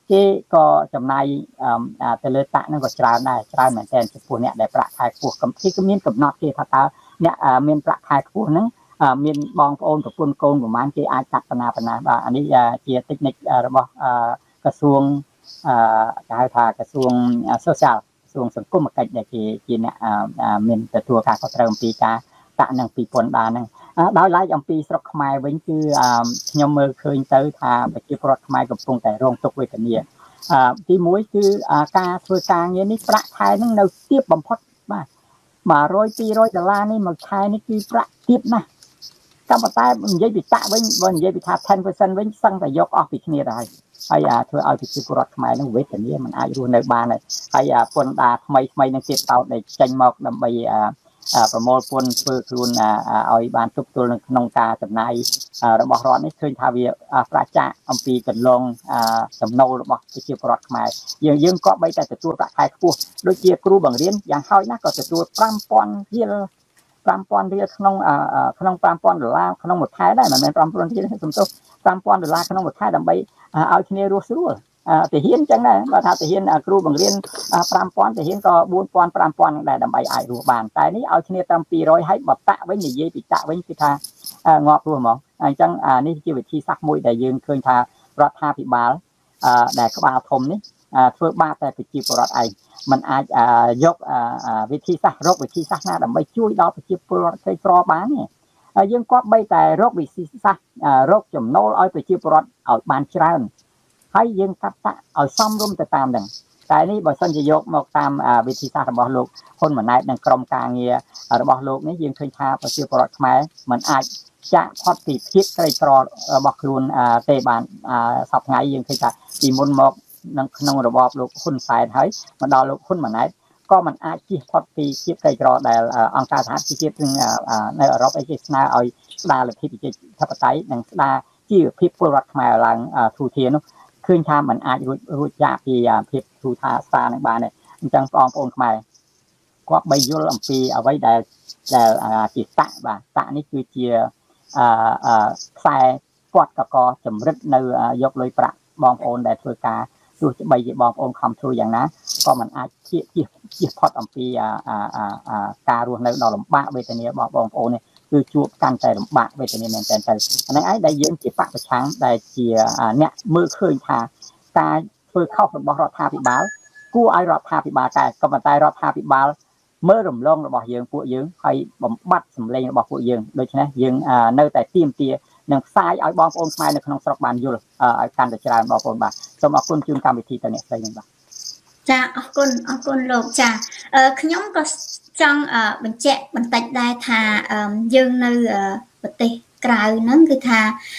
គេក៏ចំណាយទៅលើតាក់ហ្នឹងក៏ច្រើនដែរច្រើនមែនទែនចំពោះអ្នកដែលប្រាក់ខែខ្ពស់គេក៏មានកំណត់គេថាតើអ្នកមានប្រាក់ខែខ្ពស់ហ្នឹងមានបងប្អូនប្រពន្ធកូនប្រហែលគេអាចកាត់បណ្ណាបាទអានេះជាតិចនិចរបស់ក្រសួងគេហៅថាក្រសួង social ក្រសួងសង្គមកិច្ចដែលជាអ្នកមានទទួលការខុសត្រូវអំពីការតាក់នឹង2000ដាហ្នឹងដោយឡែកអំពីស្រុកខ្មែរវិញគឺខ្ញុំមើលឃើញទៅថាប្រជាពលរដ្ឋខ្មែរកំពុងតែរងទុក្ខវេទនាទី1គឺការធ្វើការងារនេះប្រាក់ខែហ្នឹងនៅទាបបំផុតបាទ100 200ដុល្លារនេះមួយខែនេះគឺប្រាក់ទាបណាស់ក៏ប៉ុន្តែនិយាយពីតាក់វិញបើនិយាយពីថា 10% វិញសឹងតែយកអស់ពីគ្នាទៅហើយធ្វើឲ្យប្រជាពលរដ្ឋខ្មែរនឹងវេទនាមិនអាចរស់នៅបានហើយពន្ធដារថ្មីនឹងទៀតតោតដែលចេញមកដើម្បីប្រមូលពន្ធធ្វើខ្លួនឲ្យបានទប់ទល់នៅក្នុងការចំណាយរបស់រដ្ឋនេះឃើញថាវាប្រាចាអំពីកន្លងចំណូលរបស់ប្រជាពលរដ្ឋខ្មែរយើងក៏បីតែទទួលប្រាក់ខែខ្ពស់ដូចជាគ្រូបង្រៀនយ៉ាងហោចណាស់ក៏ទទួល5000រៀល5000រៀលក្នុង5000ដុល្លារក្នុងមួយខែដែរមិនមែន5000រៀលសំទោស5000ដុល្លារក្នុងមួយខែដើម្បីឲ្យគ្នារស់ស្រួលទាហានអញ្ចឹងដែរបើថាទាហានគ្រូបង្រៀន5000ទាហានក៏4000 5000ដែរដើម្បីអាចរស់បានតែនេះឲ្យគ្នាត្រឹម200ហើយបើតាក់វិញនិយាយពីតាក់វិញគឺថាងាប់រស់ហ្មងអញ្ចឹងនេះជាវិធីសាស្ត្រមួយដែលយើងឃើញថារដ្ឋាភិបាលដែលក្បាលធំនេះធ្វើបាបតែប្រជាពលរដ្ឋឯងมันអាចយកវិធីសាស្ត្ររកវិធីសាស្ត្រណាដើម្បីជួយដល់ប្រជាពលរដ្ឋក្រីក្របានទេយើងគប្បីតែរកវិធីសាស្ត្ររកចំណូលឲ្យប្រជាពលរដ្ឋឲ្យបានច្រើនហើយយើងកាត់តាក់ឲ្យសមរម្យទៅតាមហ្នឹងតែនេះបើសិនជាយកមកតាមវិធីសាស្ត្ររបស់លោកហ៊ុនម៉ាណែតនិងក្រុមការងាររបស់លោកនេះយើងឃើញថាប្រជាពលរដ្ឋខ្មែរមិនអាចចាក់ផុតពីភាពក្រីក្ររបស់ខ្លួនទេបានសប្តាហ៍ថ្ងៃយើងឃើញថាពីមុនមកក្នុងរបបលោកហ៊ុនសែនហើយមកដល់លោកហ៊ុនម៉ាណែតក៏មិនអាចជៀសផុតពីភាពក្រីក្រដែលអង្គការសហជីវជាតិនៅអឺរ៉ុបអីគេស្នើឲ្យស្ដារលទ្ធិប្រជាធិបតេយ្យនិងស្ដារជីវភាពពលរដ្ឋខ្មែរឡើងធូរធារនោះឃើញថាมันអាចរួចចាកពីភាពធូរថាស្ដារនឹងបានទេអញ្ចឹងបងប្អូនខ្មែរគាត់បីយល់អំពីអ្វីដែលជាតាក់បាទតាក់នេះគឺជាខ្សែពាត់កកចម្រិតនៅយកលុយប្រាក់បងប្អូនដែលធ្វើការទោះបីជាបងប្អូនខំធ្វើយ៉ាងណាក៏មិនអាចជៀសផុតអំពីការរស់នៅដ៏លំបាកវេទនារបស់បងប្អូននេះគឺជួបកាន់តែលំបាកវេទនាមែនតើអាហ្នឹងឯងដែលយើងជាបកប្រឆាំងដែលជាអ្នកមើលឃើញថាការធ្វើខុសរបស់រដ្ឋាភិបាលគួរឲ្យរដ្ឋាភិបាលតែក៏ប៉ុន្តែរដ្ឋាភិបាលមើលរំលងរបស់យើងពួកយើងហើយបំបត្តិសម្លេងរបស់ពួកយើងដូច្នេះយើងនៅតែទាមទារនឹងផ្សាយឲ្យបងប្អូនខ្មែរនៅក្នុងស្រុកបានយល់ឲ្យកាន់តែច្រើនបងប្អូនបាទសូមអរគុណជូនកម្មវិធីទៅអ្នកស្រីនឹងបាទចាអរគុណលោកចាខ្ញុំក៏ចង់បញ្ជាក់បន្តិចដែរថាយើងនៅប្រទេសក្រៅហ្នឹងគឺថា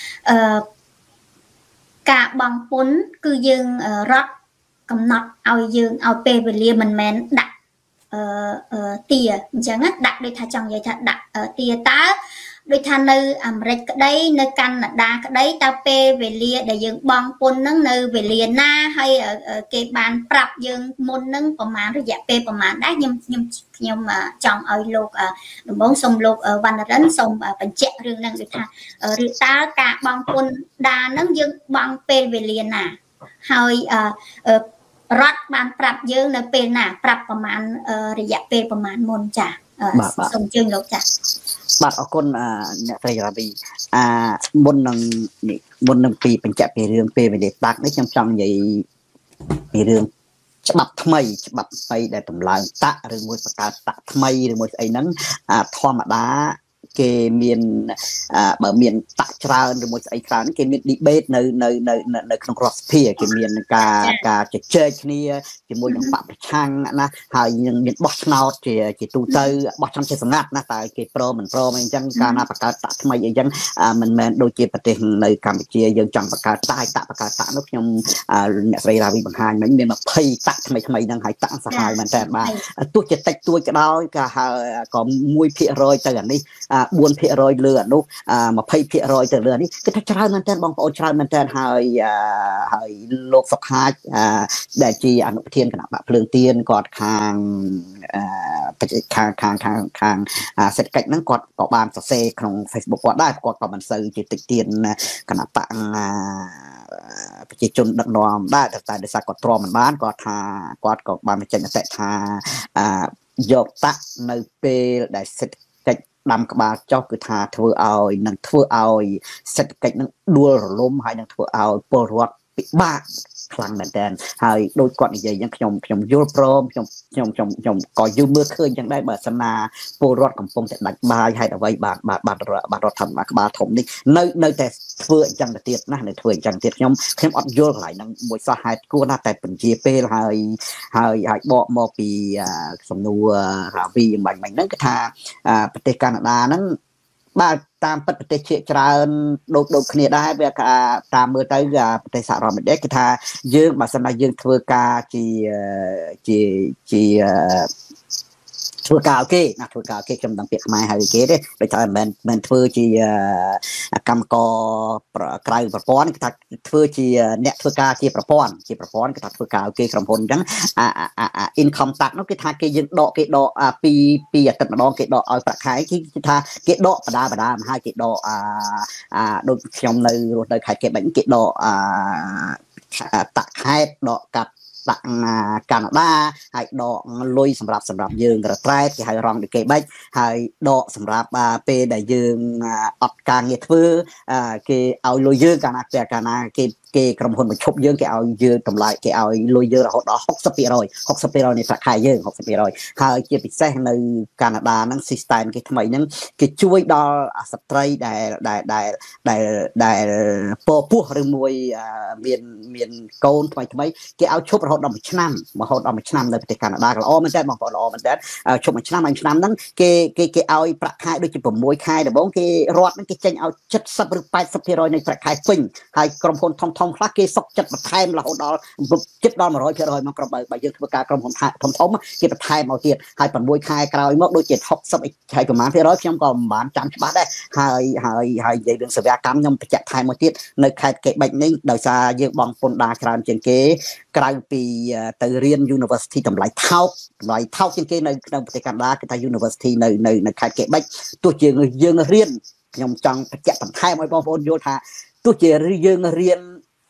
ការបង់ពន្ធគឺយើងរដ្ឋកំណត់ឲ្យយើងឲ្យពេលវេលាមិនមែនដាក់ទាអញ្ចឹងដាក់ដូចថាចង់និយាយថាដាក់ទាតើដូចថានៅអាមេរិកក្តីនៅកាណាដាក្តីតើពេលវេលាដែលយើងបង់ពន្ធហ្នឹងនៅវេលាណាហើយគេបានប្រាប់យើងមុនហ្នឹងប្រហែលរយៈពេលប្រហែលដែរខ្ញុំចង់ឲ្យលោកដំបងសូមលោកវណ្ណរិនសូមបញ្ជាក់រឿងហ្នឹងដូចថាឬតើការបង់ពន្ធដាហ្នឹងយើងបង់ពេលវេលាណាហើយរដ្ឋបានប្រាប់យើងនៅពេលណាប្រាប់ប្រហែលរយៈពេលប្រហែលមុនចាសូមជើញលោកចាបាទអរគុណអ្នកស្រីរ៉ាវីមុននឹងពីបញ្ជាក់ពីរឿងពេលវេលាតាក់នេះខ្ញុំចង់និយាយពីរឿងច្បាប់ថ្មីដែលតម្លើងតាក់ឬមួយបង្កើតតាក់ថ្មីឬមួយស្អីហ្នឹងធម្មតាគេមានបើមានតាក់ច្រើនឬមួយស្អីច្រើនគេមាន debate នៅក្នុងរដ្ឋសភាគេមានការជជែកគ្នាជាមួយនឹងបកប្រឆាំងណាហើយនឹងមានបោះឆ្នោតជាទូទៅបោះឆ្នោតជាសម្ងាត់ណាតើគេព្រមមិនព្រមអីចឹងកាលណាបង្កើតតាក់ថ្មីអីចឹងមិនមែនដូចជាប្រទេសនៅកម្ពុជាយើងចង់បង្កើតតាក់នោះខ្ញុំអ្នកស្រីរាវីបង្ហាញមិញមាន20តាក់ថ្មីហ្នឹងហើយតាក់សាហាវមែនតើបាទទោះជាតិចតួចក៏ដោយក៏1% ទៅអានេះ4% លើអានោះ20% ទៅលើអានេះគឺថាច្រើនមែនតើបងប្អូនច្រើនមែនតើហើយលោកសុខាចដែលជាអនុប្រធានគណៈបកភ្លើងទៀនគាត់ខាងសេដ្ឋកិច្ចហ្នឹងគាត់ក៏បានសរសេរក្នុង Facebook គាត់ដែរគាត់ក៏មិនសូវជាតិចទៀនគណៈបកប្រជាជនដឹកនាំដែរតែដោយសារគាត់ទ្រាំមិនបានគាត់ថាគាត់ក៏បានបញ្ចេញមតិថាយកតាក់នៅពេលដែលសេដ្ឋកិច្ចដាំក្បាលចុះគឺថាធ្វើឲ្យសេដ្ឋកិច្ចនឹងដួលរលំហើយនឹងធ្វើឲ្យពលរដ្ឋពិបាកខ្លាំងមែនតើហើយដូចគាត់និយាយអញ្ចឹងខ្ញុំយល់ព្រមខ្ញុំក៏យល់មើលឃើញអញ្ចឹងដែរបើសិនណាពលរដ្ឋកំពុងតែដាច់បាយហើយអ្វីបានរដ្ឋាភិបាលក្បាលធំនេះនៅតែធ្វើអញ្ចឹងទៅទៀតណានៅធ្វើអញ្ចឹងទៀតខ្ញុំអត់យល់កន្លែងហ្នឹងមួយសោះហេតុគួរណាស់តែបញ្ជាពេលហើយបកមកពីសំណួររាវីអំបញ្ញហ្នឹងគឺថាប្រទេសកាណាដាហ្នឹងបាទតាមពិតប្រទេសជាច្រើនដូចគ្នាដែរវាតាមមើលទៅប្រទេសសហរដ្ឋអាមេរិកគឺថាយើងបើសិនណាយើងធ្វើការជាធ្វើការអូខេខ្ញុំដឹងពាក្យខ្មែរហៅគេទេដូចថាមិនធ្វើជាកម្មករក្រៅប្រព័ន្ធគេថាធ្វើជាអ្នកធ្វើការជាប្រព័ន្ធគេថាធ្វើការអូខេក្រុមហ៊ុនអញ្ចឹងincome tax នោះគេថាគេយើងដកពីអាទិត្យម្ដងគេដកឲ្យប្រាក់ខែគេថាគេដកបដាមហើយគេដកដូចខ្ញុំនៅរស់នៅខេត្តកែបិញគេដកតាក់ខេត្តដកកាត់តាក់កាណាដាហើយដកលុយសម្រាប់យើងរ៉ែត្រែតគេហៅរងដូចគេបិចហើយដកសម្រាប់ពេលដែលយើងអត់ការងារធ្វើគេឲ្យលុយយើងកាលណាគេក្រុមហ៊ុនបញ្ឈប់យើងគេឲ្យយើងតម្លៃគេឲ្យលុយយើងរហូតដល់ 60% នៃប្រាក់ខែយើង 60% ហើយជាពិសេសនៅកាណាដាហ្នឹង system គេថ្មីហ្នឹងគេជួយដល់ស្ត្រីដែលពោះឬមួយមានកូនថ្មីគេឲ្យឈប់រហូតដល់1ឆ្នាំនៅប្រទេសកាណាដាក៏ល្អមែនតើបងប្អូនល្អមែនតើឈប់1ឆ្នាំហ្នឹងគេឲ្យប្រាក់ខែដូចជា6ខែដំបូងគេរដ្ឋហ្នឹងគេចេញឲ្យ70ឬ80%នៃប្រាក់ខែពេញហើយក្រុមហ៊ុនធំខ្លះគេសុកចិត្តបន្ថែមរហូតដល់ចិត្តដល់ 100% មកក្រុមបើយើងធ្វើការក្រុមហ៊ុនធំគេបន្ថែមមកទៀតហើយ6ខែក្រោយមកដូចជា60ហើយប្រហែល%ខ្ញុំក៏មិនបានចាំច្បាស់ដែរហើយនិយាយរឿងសេវាកម្មខ្ញុំបញ្ជាក់ថែមមកទៀតនៅខេត្តកែបិចនេះដោយសារយើងបងពន្ធដារច្រើនជាងគេក្រៅពីទៅរៀន University តម្លៃថោកជាងគេនៅក្នុងប្រទេសកាណាដាគេថា University នៅខេត្តកែបិចទោះជាយើងរៀនខ្ញុំចង់បញ្ជាក់បន្ថែមឲ្យបងប្អូនយល់ថាទោះជាយើងរៀន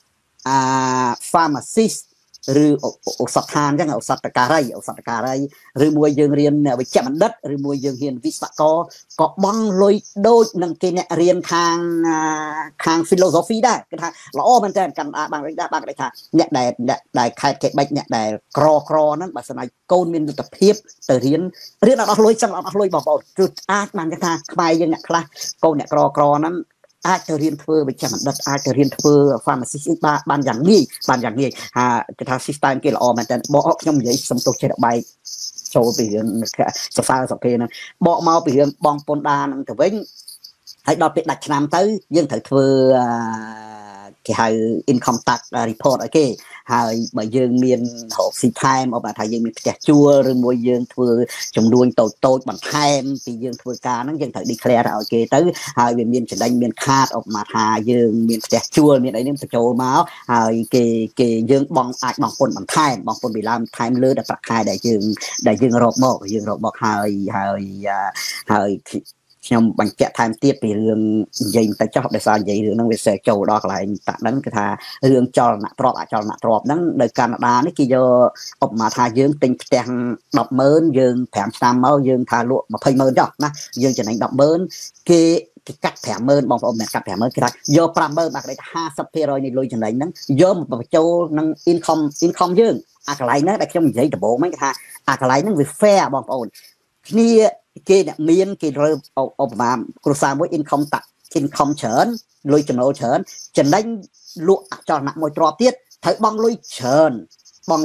pharmacist ឬឱសថដ្ឋានអញ្ចឹងឱសថការីឬមួយយើងរៀនវិជ្ជបណ្ឌិតឬមួយយើងរៀនវិស្វករក៏បង់លុយដូចនឹងគេអ្នករៀនខាង philosophy ដែរគេថាល្អមែនតើកាន់បានគេថាអ្នកដែលខេត្តកែបិចអ្នកដែលក្រហ្នឹងបើសិនណាកូនមានលទ្ធភាពទៅរៀនអត់អស់លុយចឹងអត់អស់លុយបងប្អូនគឺអាចបានគេថាខ្មែរយើងអ្នកខ្លះកូនអ្នកក្រហ្នឹងអាចទៅរៀនធ្វើវិជ្ជាបណ្ឌិតអាចទៅរៀនធ្វើ pharmacist បានយ៉ាងងាយគេថា system គេល្អមែនតើបកខ្ញុំនិយាយសំទោសចេះបែកចូលពីរឿងសរសើរសគេហ្នឹងបកមកពីរឿងបងពន្ធដារហ្នឹងទៅវិញហើយដល់ពេលដាច់ឆ្នាំទៅយើងត្រូវធ្វើគេហៅ income tax report ឲ្យគេហើយបើយើងមានរកស៊ីថែមបើថាយើងមានផ្ទះជួលឬមួយយើងធ្វើចំនួនតូចបន្ថែមពីយើងធ្វើការហ្នឹងយើងត្រូវ declare ឲ្យគេទៅហើយវាមានចំណេញមានខាតឧបមាថាយើងមានផ្ទះជួលមានអីហ្នឹងបញ្ចូលមកហើយគេយើងអាចបង់ពន្ធបន្ថែមបង់ពន្ធវិឡាបន្ថែមលើដល់ប្រាក់ខែដែលយើងរកមកហើយខ្ញុំបញ្ជាក់ថែមទៀតពីរឿងនិយាយទៅចោះដោយសារនិយាយរឿងហ្នឹងវាចូលដល់កន្លែងតាក់ហ្នឹងគឺថារឿងចលនៈទ្រព្យអចលនៈទ្រព្យហ្នឹងនៅកាណាដានេះគេយកឧបមាថាយើងទិញផ្ទះ 100000 យើង5ឆ្នាំមកយើងថាលក់ 200,000 ចុះណាយើងចំណេញ 100000 គេកាត់ 50000 បងប្អូនមិនកាត់ 50000 គេថាយក 50000 បាទគេថា 50% នៃលុយចំណេញហ្នឹងយកមកបញ្ចូលនឹង income យើងអាកន្លែងហ្នឹងដែលខ្ញុំនិយាយដំបូងហ្នឹងគេថាអាកន្លែងហ្នឹងវា fair បងប្អូនគ្នាគេអ្នកមានគេរើឧបមាគ្រួសារមួយ income tax income ច្រើនលុយចំណូលច្រើនចំណេញលក់អចលនៈមួយទ្រព្យទៀតត្រូវបង់លុយច្រើនព្រោះ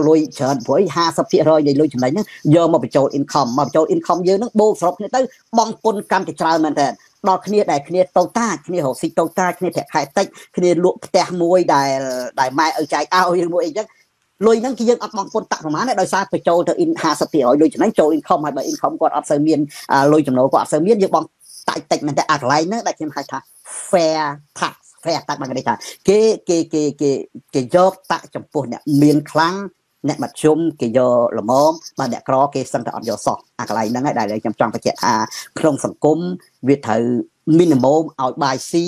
50% នៃលុយចំណេញហ្នឹងយកមកបញ្ចូល income យើងហ្នឹងបូកសរុបគ្នាទៅបង់ពន្ធកម្មទៅច្រើនមែនតើដល់គ្នាដែលគ្នាតូចតាចគ្នារកស៊ីតូចតាចគ្នាប្រាក់ខែតិចគ្នាលក់ផ្ទះមួយដែលម៉ែឪចែកឲ្យឬមួយអីចឹងលុយហ្នឹងគឺយើងអត់បង់ពន្ធតាក់ប្រហែលទេដោយសារបញ្ចូលទៅ 50% លុយចំណេញចូល income ហើយបើ income គាត់អត់សូវមានលុយចំណូលគាត់អត់សូវមានយើងបង់តិចមែនតែអាកន្លែងហ្នឹងដែលខ្ញុំហៅថា fair tax បានគេថាគេយកតាក់ចំពោះអ្នកមានខ្លាំងអ្នកមធ្យមគេយកល្មមបើអ្នកក្រគេសឹងតែអត់យកសោះអាកន្លែងហ្នឹងហើយដែលខ្ញុំចង់បញ្ជាក់ថាក្នុងសង្គមវាត្រូវ minimum ឲ្យបាយស៊ី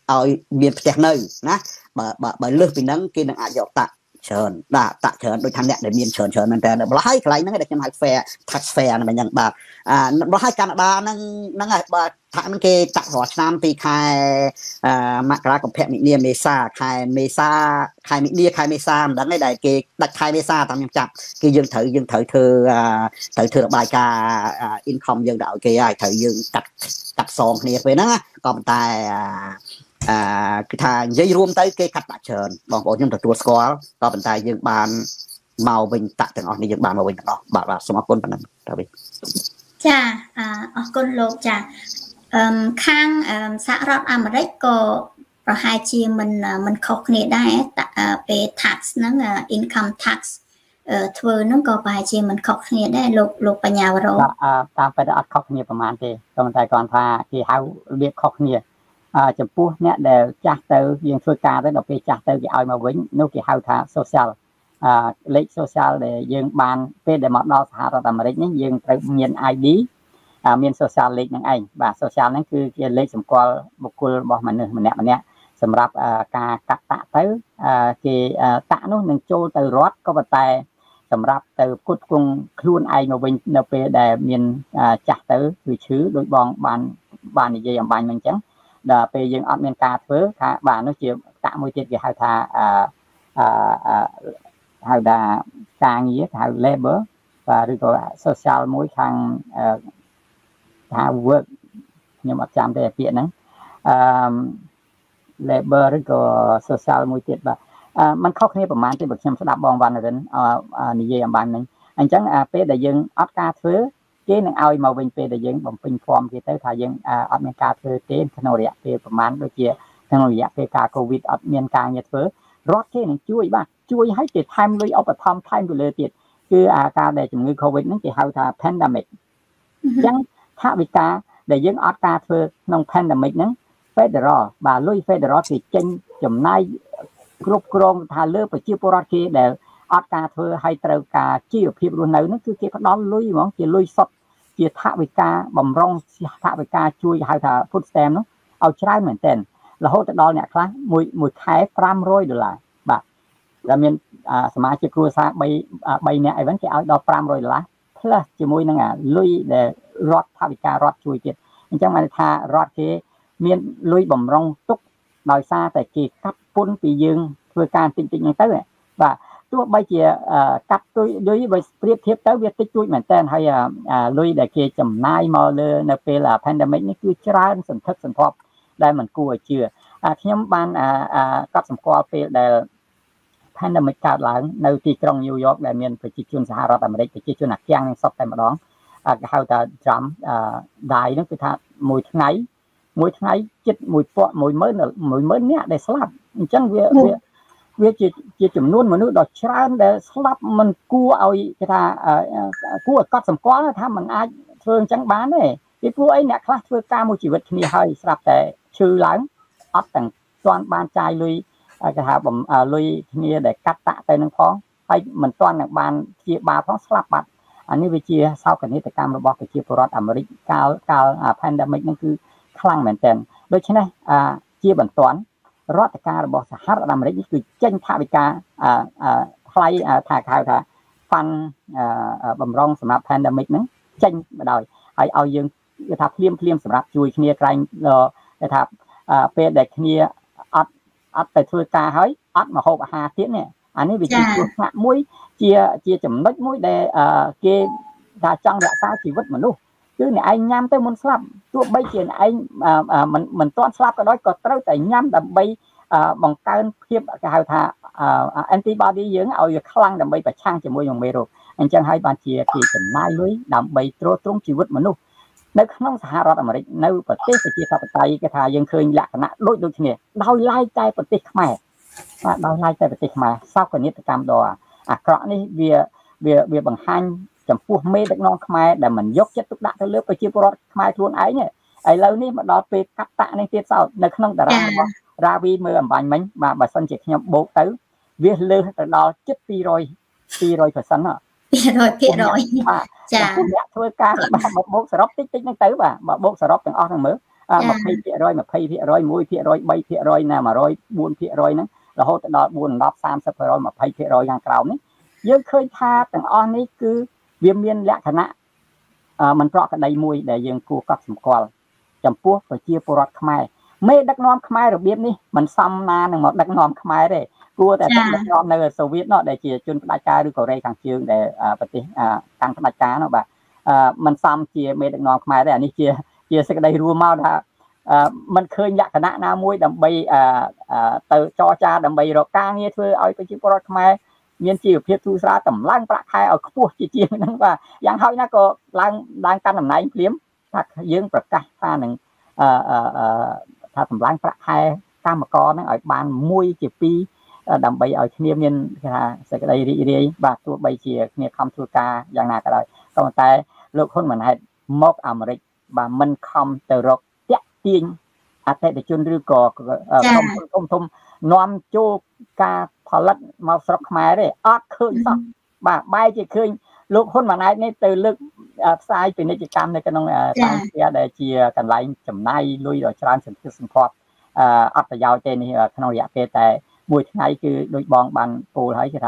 ឲ្យមានផ្ទះនៅណាបើលើសពីហ្នឹងគេនឹងអាចយកតាក់ច្រើនតាក់ច្រើនដូចថាអ្នកដែលមានច្រើនមែនតើម្ល៉េះហើយកន្លែងហ្នឹងដែលខ្ញុំហៅ fair tax fair ហ្នឹងអញ្ចឹងបាទម្ល៉េះហើយកាណាដាហ្នឹងហើយបាទថាហ្នឹងគេតាក់រាល់ឆ្នាំពីខែមករាកុម្ភៈមិនិនាមេសាខែមេសាខែមិនិនាខែមេសាមិនដឹងទេដែលគេដាច់ខែមេសាតាមខ្ញុំចាប់គេយើងត្រូវធ្វើរបាយការណ៍ income យើងទៅឲ្យគេហើយត្រូវយើងកាត់សងគ្នាពេលហ្នឹងក៏ប៉ុន្តែគឺថានិយាយរួមទៅគេកាត់ដាក់ច្រើនបងប្អូនខ្ញុំទទួលស្គាល់ក៏ប៉ុន្តែយើងបានមកវិញតាក់ទាំងអស់នេះយើងបានមកវិញទាំងអស់បាទសូមអរគុណប៉ុណ្ណឹងតើវិញចាអរគុណលោកចាខាងសហរដ្ឋអាមេរិកក៏ប្រហែលជាមិនខុសគ្នាដែរពេល tax ហ្នឹង income tax ធ្វើហ្នឹងក៏ប្រហែលជាមិនខុសគ្នាដែរលោកបញ្ញាវរៈតាមពិតអត់ខុសគ្នាប្រហែលទេក៏ប៉ុន្តែគាត់ថាគេហៅរបៀបខុសគ្នាចំពោះអ្នកដែលចាស់ទៅយើងធ្វើការទៅដល់ពេលចាស់ទៅគេឲ្យមកវិញនោះគេហៅថា social លេខ social ដែលយើងបានពេលដែលមកដល់សហរដ្ឋអាមេរិកនេះយើងត្រូវមាន ID មាន social លេខនឹងឯងបាទ social ហ្នឹងគឺជាលេខសម្គាល់បុគ្គលរបស់មនុស្សម្នាក់សម្រាប់ការកាត់តាក់ទៅគេតាក់នោះនឹងចូលទៅរដ្ឋក៏ប៉ុន្តែសម្រាប់ទៅផ្គត់ផ្គង់ខ្លួនឯងមកវិញនៅពេលដែលមានចាស់ទៅឬឈឺដោយបងបាននិយាយអំបញ្ញមិញអញ្ចឹងដល់ពេលយើងអត់មានការធ្វើថាបាទនោះជាតាក់មួយទៀតគេហៅថាហៅថាការងារហៅ labor បាទឬក៏ social មួយខាងថា work ខ្ញុំអត់ចាំទេពាក្យហ្នឹងlabor ឬក៏ social មួយទៀតបាទมันខុសគ្នាប្រហែលទេបើខ្ញុំស្ដាប់បងវណ្ណរិននិយាយអំបញ្ញហ្នឹងអញ្ចឹងពេលដែលយើងអត់ការធ្វើគេនឹងឲ្យមកវិញពេលដែលយើងបំពេញហ្វមគេទៅថាយើងអត់មានការធ្វើទេក្នុងរយៈពេលប្រហែលដូចជាក្នុងរយៈពេលការកូវីដអត់មានការងារធ្វើរដ្ឋគេនឹងជួយបាទជួយឲ្យគេថែមលុយឧបត្ថម្ភថែមទៅលើទៀតគឺការដែលជំងឺ COVID ហ្នឹងគេហៅថា pandemic អញ្ចឹងថាវិការដែលយើងអត់ការធ្វើក្នុង pandemic ហ្នឹង Federal បាទលុយ Federal គេចេញចំណាយគ្រប់គ្រងថាលើប្រជាពលរដ្ឋគេដែលអត់ការធ្វើឲ្យត្រូវការជីវភាពរស់នៅហ្នឹងគឺគេផ្ដល់លុយហ្មងជាលុយសុទ្ធជាថវិកាបំរុងថវិកាជួយហៅថា food stamp នោះឲ្យច្រើនមែនទែនរហូតដល់អ្នកខ្លះមួយខែ$500បាទដែលមានសមាជិកគ្រួសារ3នាក់អីហ្នឹងគេឲ្យដល់$500 plus ជាមួយនឹងលុយដែលរដ្ឋថវិការដ្ឋជួយទៀតអញ្ចឹងបានថារដ្ឋគេមានលុយបំរុងទុកដោយសារតែគេកាត់ពន្ធពីយើងធ្វើការតិចហ្នឹងទៅបាទទោះបីជាកាត់លុយបើប្រៀបធៀបទៅវាតិចតួចមែនតើហើយលុយដែលគេចំណាយមកលើនៅពេល pandemic នេះគឺច្រើនសន្ធឹកសន្ធាប់ដែលមិនគួរឲ្យជឿខ្ញុំបានកត់សម្គាល់ពេលដែល pandemic កើតឡើងនៅទីក្រុង New York ដែលមានប្រជាជនសហរដ្ឋអាមេរិកប្រជាជនអាគាំងនឹងសពតែម្ដងគេហៅថា drum die នោះគឺថាមួយថ្ងៃជិត100,000នាក់ដែលស្លាប់អញ្ចឹងវាជាចំនួនមនុស្សដ៏ច្រើនដែលស្លាប់មិនគួរឲ្យគេថាគួរឲ្យកត់សម្គាល់ថាมันអាចធ្វើអញ្ចឹងបានទេពីព្រោះអីអ្នកខ្លះធ្វើការមួយជីវិតគ្នាហើយស្រាប់តែឈឺឡើងអត់ទាំងទាន់បានចាយលុយគេថាលុយគ្នាដែលកាត់តាក់ទៅនឹងផងហើយមិនទាន់នឹងបានព្យាបាលផងស្លាប់បាត់អានេះវាជាសោកនាដកម្មរបស់ប្រជាពលរដ្ឋអាមេរិកកាល pandemic ហ្នឹងគឺខ្លាំងមែនទែនដូច្នេះជាបន្ទាន់រដ្ឋការរបស់សហរដ្ឋអាមេរិកនេះគឺចេញថវិកាថ្លៃថាហៅថា fund បំរុងសម្រាប់ pandemic ហ្នឹងចេញមកដោយហើយឲ្យយើងគេថាភ្លាមសម្រាប់ជួយគ្នាក្រែងគេថាពេលដែលគ្នាអត់ទៅធ្វើការហើយអត់មកហូបអាហារទៀតនេះអានេះវាជាគ្រោះថ្នាក់មួយជាចំណុចមួយដែលគេថាចង់រក្សាជីវិតមនុស្សគឺអ្នកឯងញ៉ាំទៅមុនស្លាប់ទោះបីជាអ្នកឯងមិនទាន់ស្លាប់ក៏ដោយក៏ត្រូវតែញ៉ាំដើម្បីបង្កើនភាពគេហៅថា antibody យើងឲ្យវាខ្លាំងដើម្បីប្រឆាំងជាមួយនឹងមេរោគអញ្ចឹងហើយបានជាគេចំណាយលុយដើម្បីទ្រទ្រង់ជីវិតមនុស្សនៅក្នុងសហរដ្ឋអាមេរិកនៅប្រទេសប្រជាធិបតេយ្យគេថាយើងឃើញលក្ខណៈដូចគ្នាដោយឡែកតែប្រទេសខ្មែរដោយឡែកតែប្រទេសខ្មែរសោកនាដកម្មដ៏អាក្រក់នេះវាបង្ហាញចំពោះមេដឹកនាំខ្មែរដែលមិនយកចិត្តទុកដាក់ទៅលើប្រជាពលរដ្ឋខ្មែរខ្លួនឯងឥឡូវនេះមកដល់ពេលកាត់តាក់នេះទៀតសោតនៅក្នុងតារាងរបស់រាវីមើលអំបញ្ញមិញបាទបើសិនជាខ្ញុំបូកទៅវាលើសទៅដល់ជិត200% 200%ចាអ្នកធ្វើការបើបូកសរុបតិចហ្នឹងទៅបាទបើបូកសរុបទាំងអស់ហ្នឹងមើល 20% 20% 1% 3% ណា104% ហ្នឹងរហូតដល់4 10 30% 20% យ៉ាងក្រោមនេះយើងឃើញថាទាំងអស់នេះគឺវាមានលក្ខណៈមិនប្រក្រតីមួយដែលយើងគួរកត់សម្គាល់ចំពោះប្រជាពលរដ្ឋខ្មែរមេដឹកនាំខ្មែររបៀបនេះមិនសមណានឹងមកដឹកនាំខ្មែរទេគួរតែដឹកនាំនៅសូវៀតនោះដែលជាជនផ្ដាច់ការឬកូរ៉េខាងជើងដែលប្រទេសកាន់ផ្ដាច់ការនោះបាទមិនសមជាមេដឹកនាំខ្មែរទេអានេះជាសេចក្តីរួមមកថាมันឃើញលក្ខណៈណាមួយដើម្បីទៅចរចាដើម្បីរកការងារធ្វើឲ្យប្រជាពលរដ្ឋខ្មែរមានជីវភាពទូស្រាលតម្លើងប្រាក់ខែឲ្យខ្ពស់ជាងហ្នឹងបាទយ៉ាងហោចណាស់ក៏ឡើងកាន់តំណែងភ្លាមថាយើងប្រកាសថានឹងថាតម្លើងប្រាក់ខែកម្មករហ្នឹងឲ្យបាន1ជា2ដើម្បីឲ្យគ្នាមានគេថាសេចក្តីរីករាយបាទទោះបីជាគ្នាខំធ្វើការយ៉ាងណាក៏ដោយក៏ប៉ុន្តែលោកហ៊ុនម៉ាណែតមកអាមេរិកបាទមិនខំទៅរកតាក់ទាញអតិថិជនឬក៏ក្រុមហ៊ុនធំនាំចូលការផលិតមកស្រុកខ្មែរទេអត់ឃើញសោះបាទបែរជាឃើញលោកហ៊ុនម៉ាណែតនេះទៅលើកផ្សាយពាណិជ្ជកម្មនៅក្នុងតាមផ្ទះដែលជាកន្លែងចំណាយលុយដល់ច្រើនសន្ធឹកសន្ធាប់អត់ប្រយោជន៍ទេនេះក្នុងរយៈពេលតែមួយថ្ងៃគឺដូចបងបានពោលហើយគេថា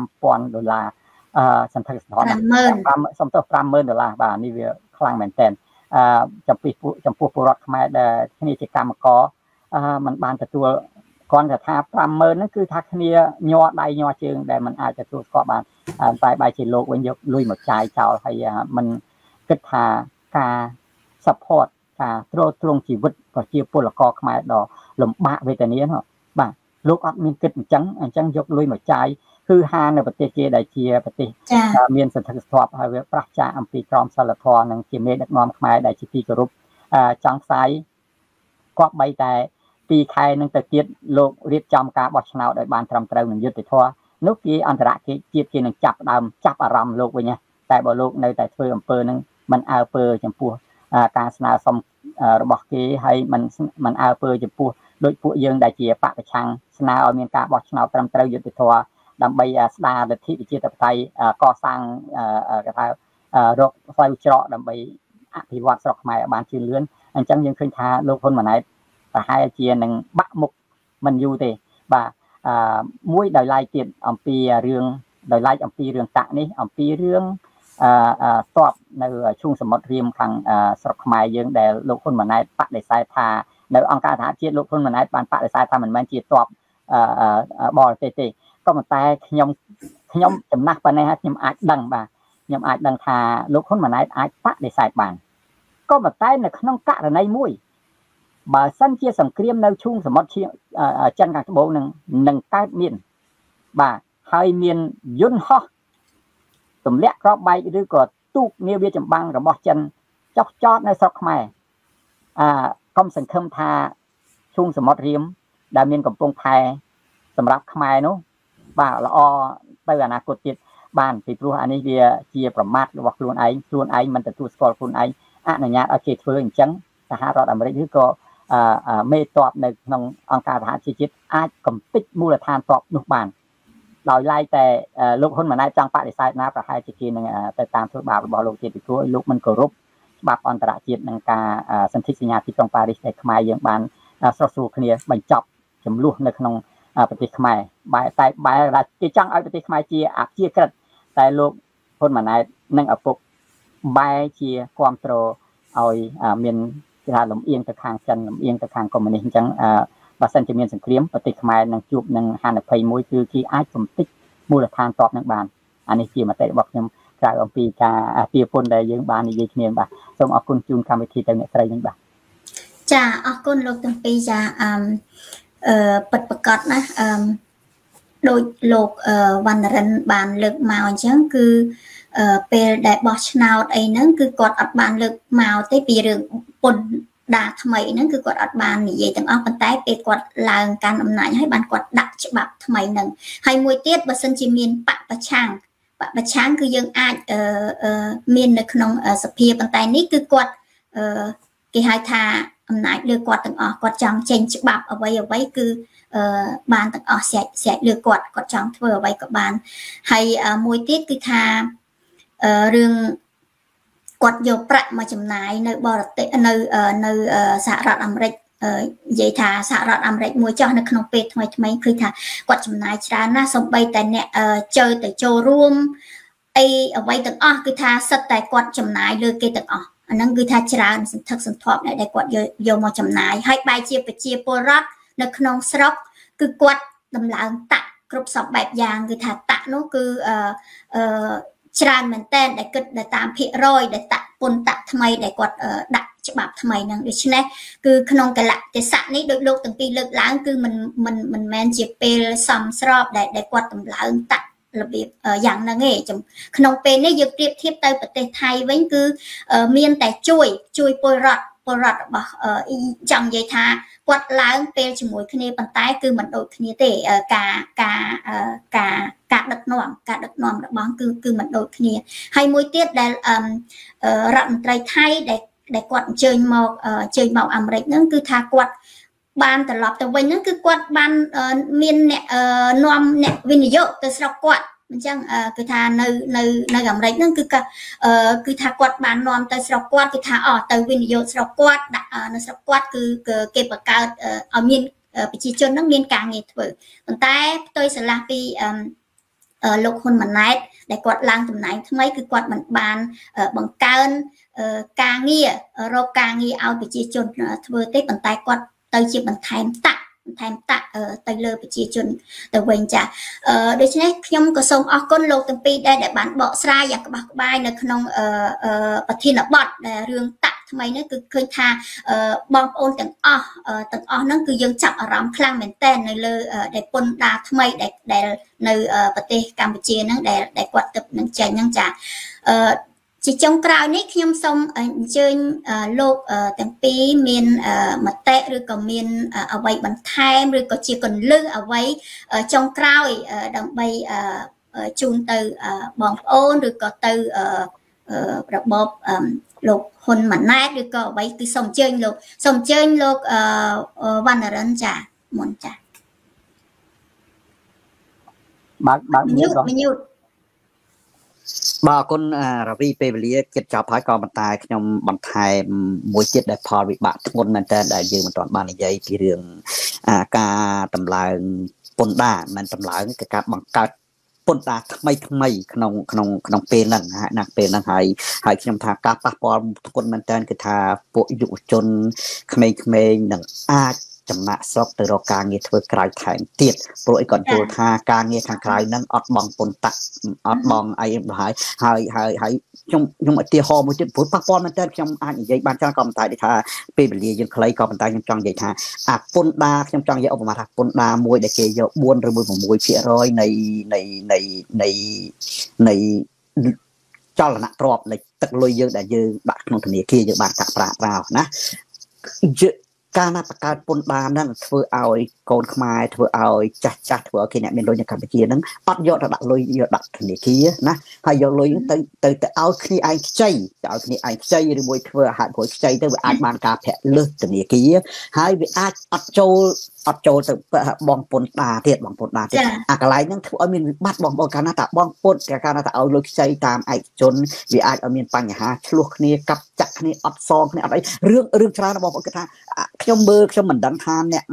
$5,000សន្ធឹកសន្ធាប់សំទោស$50,000បាទនេះវាខ្លាំងមែនទែនចំពោះពលរដ្ឋខ្មែរដែលគ្នាជាកម្មករมันបានទទួលគាត់ថា $50,000 ហ្នឹងគឺថាគ្នាញ័រដៃញ័រជើងដែលมันអាចទទួលស្គាល់បានតែបែរជាលោកវិញយកលុយមកចាយចោលហើយมันគិតថាការ support ការទ្រទ្រង់ជីវិតប្រជាពលករខ្មែរដ៏លំបាកវេទនានោះបាទលោកអត់មានគិតអញ្ចឹងយកលុយមកចាយគឺហានៅប្រទេសគេដែលជាប្រទេសមានសន្ធឹកសន្ធាប់ហើយវាប្រឆាំងអំពីក្រមសីលធម៌និងជាមេដឹកនាំខ្មែរដែលជាទីគោរពចង់ផ្សាយគាត់បីតែ2ខែនឹងទៅទៀតលោករៀបចំការបោះឆ្នោតឲ្យបានត្រឹមត្រូវនឹងយុត្តិធម៌នោះគេអន្តរជាតិគេនឹងចាប់អារម្មណ៍លោកវិញតែបើលោកនៅតែធ្វើអំពើនឹងមិនអើពើចំពោះការស្នើសុំរបស់គេហើយមិនអើពើចំពោះដោយពួកយើងដែលជាបកប្រឆាំងស្នើឲ្យមានការបោះឆ្នោតត្រឹមត្រូវយុត្តិធម៌ដើម្បីស្ដារលទ្ធិប្រជាធិបតេយ្យកសាងគេថារកផ្លូវច្រកដើម្បីអភិវឌ្ឍស្រុកខ្មែរឲ្យបានជឿនលឿនអញ្ចឹងយើងឃើញថាលោកហ៊ុនម៉ាណែតប្រហែលជានឹងបាក់មុខមិនយូរទេបាទមួយដោយឡែកទៀតអំពីរឿងដោយឡែកអំពីរឿងតាក់នេះអំពីរឿងតបនៅឈូងសមុទ្ររៀមខាងស្រុកខ្មែរយើងដែលលោកហ៊ុនម៉ាណែតបដិសេធថានៅអង្គការសហជាតិលោកហ៊ុនម៉ាណែតបានបដិសេធថាមិនមែនជាតបបរទេសទេក៏ប៉ុន្តែខ្ញុំចំណាស់ប៉ុណ្ណេះខ្ញុំអាចដឹងបាទខ្ញុំអាចដឹងថាលោកហ៊ុនម៉ាណែតអាចបដិសេធបានក៏ប៉ុន្តែនៅក្នុងករណីមួយបើសិនជាសង្គ្រាមនៅឈូងសមុទ្រចិនខាងត្បូងនឹងកើតមានបាទហើយមានយន្តហោះទម្លាក់គ្រាប់បែកឬក៏ទូកនាវាចម្បាំងរបស់ចិនចុះចតនៅស្រុកខ្មែរកុំសង្ឃឹមថាឈូងសមុទ្ររៀមដែលមានកំពង់ផែសម្រាប់ខ្មែរនោះបាទល្អទៅអនាគតទៀតបានពីព្រោះអានេះវាជាប្រមាថរបស់ខ្លួនឯងមិនទទួលស្គាល់ខ្លួនឯងអនុញ្ញាតឲ្យគេធ្វើអញ្ចឹងសហរដ្ឋអាមេរិកឬក៏មេតបនៅក្នុងអង្គការសហជីវជាតិអាចកំទេចមូលដ្ឋានតបនោះបានដោយឡែកតែលោកហ៊ុនម៉ាណែតចង់បដិសេធណាប្រហែលជាគេនឹងទៅតាមធ្វើបាបរបស់លោកទៀតពីព្រោះលោកមិនគោរពច្បាប់អន្តរជាតិនឹងការសន្ធិសញ្ញាទីក្រុងប៉ារីសដែលខ្មែរយើងបានស្រោះស្រួលគ្នាបញ្ចប់ចំនួននៅក្នុងប្រទេសខ្មែរបែរគេចង់ឲ្យប្រទេសខ្មែរជាអព្យាក្រឹតតែលោកហ៊ុនម៉ាណែតនិងឪពុកបែរជាគ្រប់គ្រងឲ្យមានគេថាលំអៀងទៅខាងចិនលំអៀងទៅខាងកុម្មុយនីសអញ្ចឹងបើសិនជាមានសង្គ្រាមប្រទេសខ្មែរនឹងជួបនឹងហានិភ័យមួយគឺគេអាចកំទេចមូលដ្ឋានតបនឹងបានអានេះជាមតិរបស់ខ្ញុំក្រៅអំពីការទារពន្ធដែលយើងបាននិយាយគ្នាបាទសូមអរគុណជូនកម្មវិធីទៅអ្នកស្រីវិញបាទចាអរគុណលោកទាំងពីរចាពិតប្រកបណាដោយលោកវណ្ណរិនបានលើកមកអញ្ចឹងគឺពេលដែលបោះឆ្នោតអីហ្នឹងគឺគាត់អត់បានលើកមកទេពីរឿងពន្ធដារថ្មីហ្នឹងគឺគាត់អត់បាននិយាយទាំងអស់ប៉ុន្តែពេលគាត់ឡើងកាន់អំណាចហើយបានគាត់ដាក់ច្បាប់ថ្មីហ្នឹងហើយមួយទៀតបើសិនជាមានបកប្រឆាំងគឺយើងអាចមាននៅក្នុងសភាប៉ុន្តែនេះគឺគាត់គេហៅថាអំណាចលើគាត់ទាំងអស់គាត់ចង់ចេញច្បាប់អ្វីគឺបានទាំងអស់ស្រេចលើគាត់ចង់ធ្វើអ្វីក៏បានហើយមួយទៀតគឺថារឿងគាត់យកប្រាក់មកចំណាយនៅបរទេសនៅសហរដ្ឋអាមេរិកនិយាយថាសហរដ្ឋអាមេរិកមួយចុះនៅក្នុងពេលថ្មីឃើញថាគាត់ចំណាយច្រើនណាស់សូម្បីតែអ្នកទៅចូលរួមអីអ្វីទាំងអស់គឺថាសិតតែគាត់ចំណាយលើគេទាំងអស់អាហ្នឹងគឺថាច្រើនសន្ធឹកសន្ធាប់ដែលគាត់យកមកចំណាយហើយបែរជាប្រជាពលរដ្ឋនៅក្នុងស្រុកគឺគាត់ដំឡើងតាក់គ្រប់សពបែបយ៉ាងគឺថាតាក់នោះគឺច្រើនមែនតើដែលគិតតាមភាគរយដែលតាក់ពុនតាក់ថ្មីដែលគាត់ដាក់ច្បាប់ថ្មីហ្នឹងដូច្នេះគឺក្នុងកលៈទេសៈនេះដោយលោកទាំងពីរលើកឡើងគឺមិនមែនជាពេលសមស្របដែលគាត់ដំឡើងតាក់របៀបយ៉ាងហ្នឹងឯងក្នុងពេលនេះយើងប្រៀបធៀបទៅប្រទេសថៃវិញគឺមានតែជួយពលរដ្ឋរបស់ចង់និយាយថាគាត់ឡើងពេលជាមួយគ្នាប៉ុន្តែគឺមិនដូចគ្នាទេការដឹកនាំរបស់គឺមិនដូចគ្នាហើយមួយទៀតដែលរដ្ឋមន្ត្រីថៃដែលគាត់អញ្ជើញមកអាមេរិកហ្នឹងគឺថាគាត់បានត្រឡប់ទៅវិញហ្នឹងគឺគាត់បានមានអ្នកនាំអ្នកវិនិយោគទៅស្រុកគាត់អញ្ចឹងគឺថានៅអាមេរិកហ្នឹងគឺថាគាត់បាននាំទៅស្រុកគាត់គឺថាទៅវិនិយោគស្រុកគាត់ដាក់នៅស្រុកគាត់គឺគេបង្កើតឲ្យមានប្រជាជនហ្នឹងមានការងារធ្វើប៉ុន្តែផ្ទុយស្រឡះពីលោកហ៊ុនម៉ាណែតដែលគាត់ឡើងតំណែងថ្មីគឺគាត់មិនបានបង្កើនការងាររកការងារឲ្យប្រជាជនធ្វើទេប៉ុន្តែគាត់ទៅជាបន្ថែមតាក់ទៅលើប្រជាជនទៅវិញចាដូច្នេះខ្ញុំក៏សូមអរគុណលោកទាំងពីរដែលបានបកស្រាយយ៉ាងក្បោះក្បាយនៅក្នុងប្រធានបទដែលរឿងតាក់ថ្មីនេះគឺឃើញថាបងប្អូនទាំងអស់ហ្នឹងគឺយើងចាប់អារម្មណ៍ខ្លាំងមែនទែននៅលើដែលពន្ធដារថ្មីដែលនៅប្រទេសកម្ពុជាហ្នឹងដែលគាត់ទៅនឹងចេញហ្នឹងចាជាចុងក្រោយនេះខ្ញុំសូមអញ្ជើញលោកទាំងពីរមានមតិឬក៏មានអ្វីបន្ថែមឬក៏ជាគន្លឹះអ្វីចុងក្រោយដើម្បីជូនទៅបងប្អូនឬក៏ទៅរបបលោកហ៊ុនម៉ាណែតឬក៏អ្វីគឺសូមអញ្ជើញលោកវណ្ណរិនចាមុនចាបើញូតបាទអរគុណរវីពេលវេលាគិតចប់ហើយក៏ប៉ុន្តែខ្ញុំបន្ថែមមួយទៀតដែលផលវិបាកធ្ងន់មែនតើដែលយើងមិនទាន់បាននិយាយពីរឿងការតម្លើងពន្ធដារមិនតម្លើងគឺការបង្កើតពន្ធដារថ្មីក្នុងពេលហ្នឹងណាពេលហ្នឹងហើយខ្ញុំថាការប៉ះពាល់ធ្ងន់មែនតើគឺថាពួកយុវជនក្មេងៗនឹងអាចចំណាក់ស្រុកទៅរកការងារធ្វើក្រៅថែមទៀតព្រោះអីគាត់យល់ថាការងារខាងក្រៅហ្នឹងអត់បងពន្ធតាក់អត់បងអីហើយខ្ញុំឧទាហរណ៍មួយទៀតព្រោះប៉ះពាល់មែនតើខ្ញុំអាចនិយាយបានច្រើនក៏ប៉ុន្តែដូចថាពេលវេលាយើងខ្លីក៏ប៉ុន្តែខ្ញុំចង់និយាយថាអាពន្ធដារខ្ញុំចង់និយាយឧបមាថាពន្ធដារមួយដែលគេយក4ឬមួយ 6% នៃចលនទ្រព្យនៃទឹកលុយយើងដែលយើងដាក់ក្នុងធនាគារយើងបានកាក់ប្រាក់ប្រាវណាការណាបង្កើតពន្ធដារហ្នឹងធ្វើឲ្យកូនខ្មែរធ្វើឲ្យចាស់ធ្វើឲ្យគេអ្នកមានលុយនៅកម្ពុជាហ្នឹងអត់យកទៅដាក់លុយយកដាក់ធនាគារណាហើយយកលុយទៅឲ្យគ្នាឯងខ្ចីឬមួយធ្វើហាត់ព្រួយខ្ចីទៅវាអាចបានការប្រាក់លើសធនាគារហើយវាអាចអត់ចូលទៅបងពន្ធដារទៀតអាកន្លែងហ្នឹងធ្វើឲ្យមានវិបត្តិបងប្អូនកាលណាតាបងពុតកាលណាតាឲ្យលុយខ្ចីតាមឯកជនវាអាចឲ្យមានបញ្ហាឆ្លោះគ្នាកាប់ចាក់គ្នាអត់សងគ្នាអត់អីរឿងច្រើនបងប្អូនគិតថាខ្ញុំមិនដឹងថាអ្នក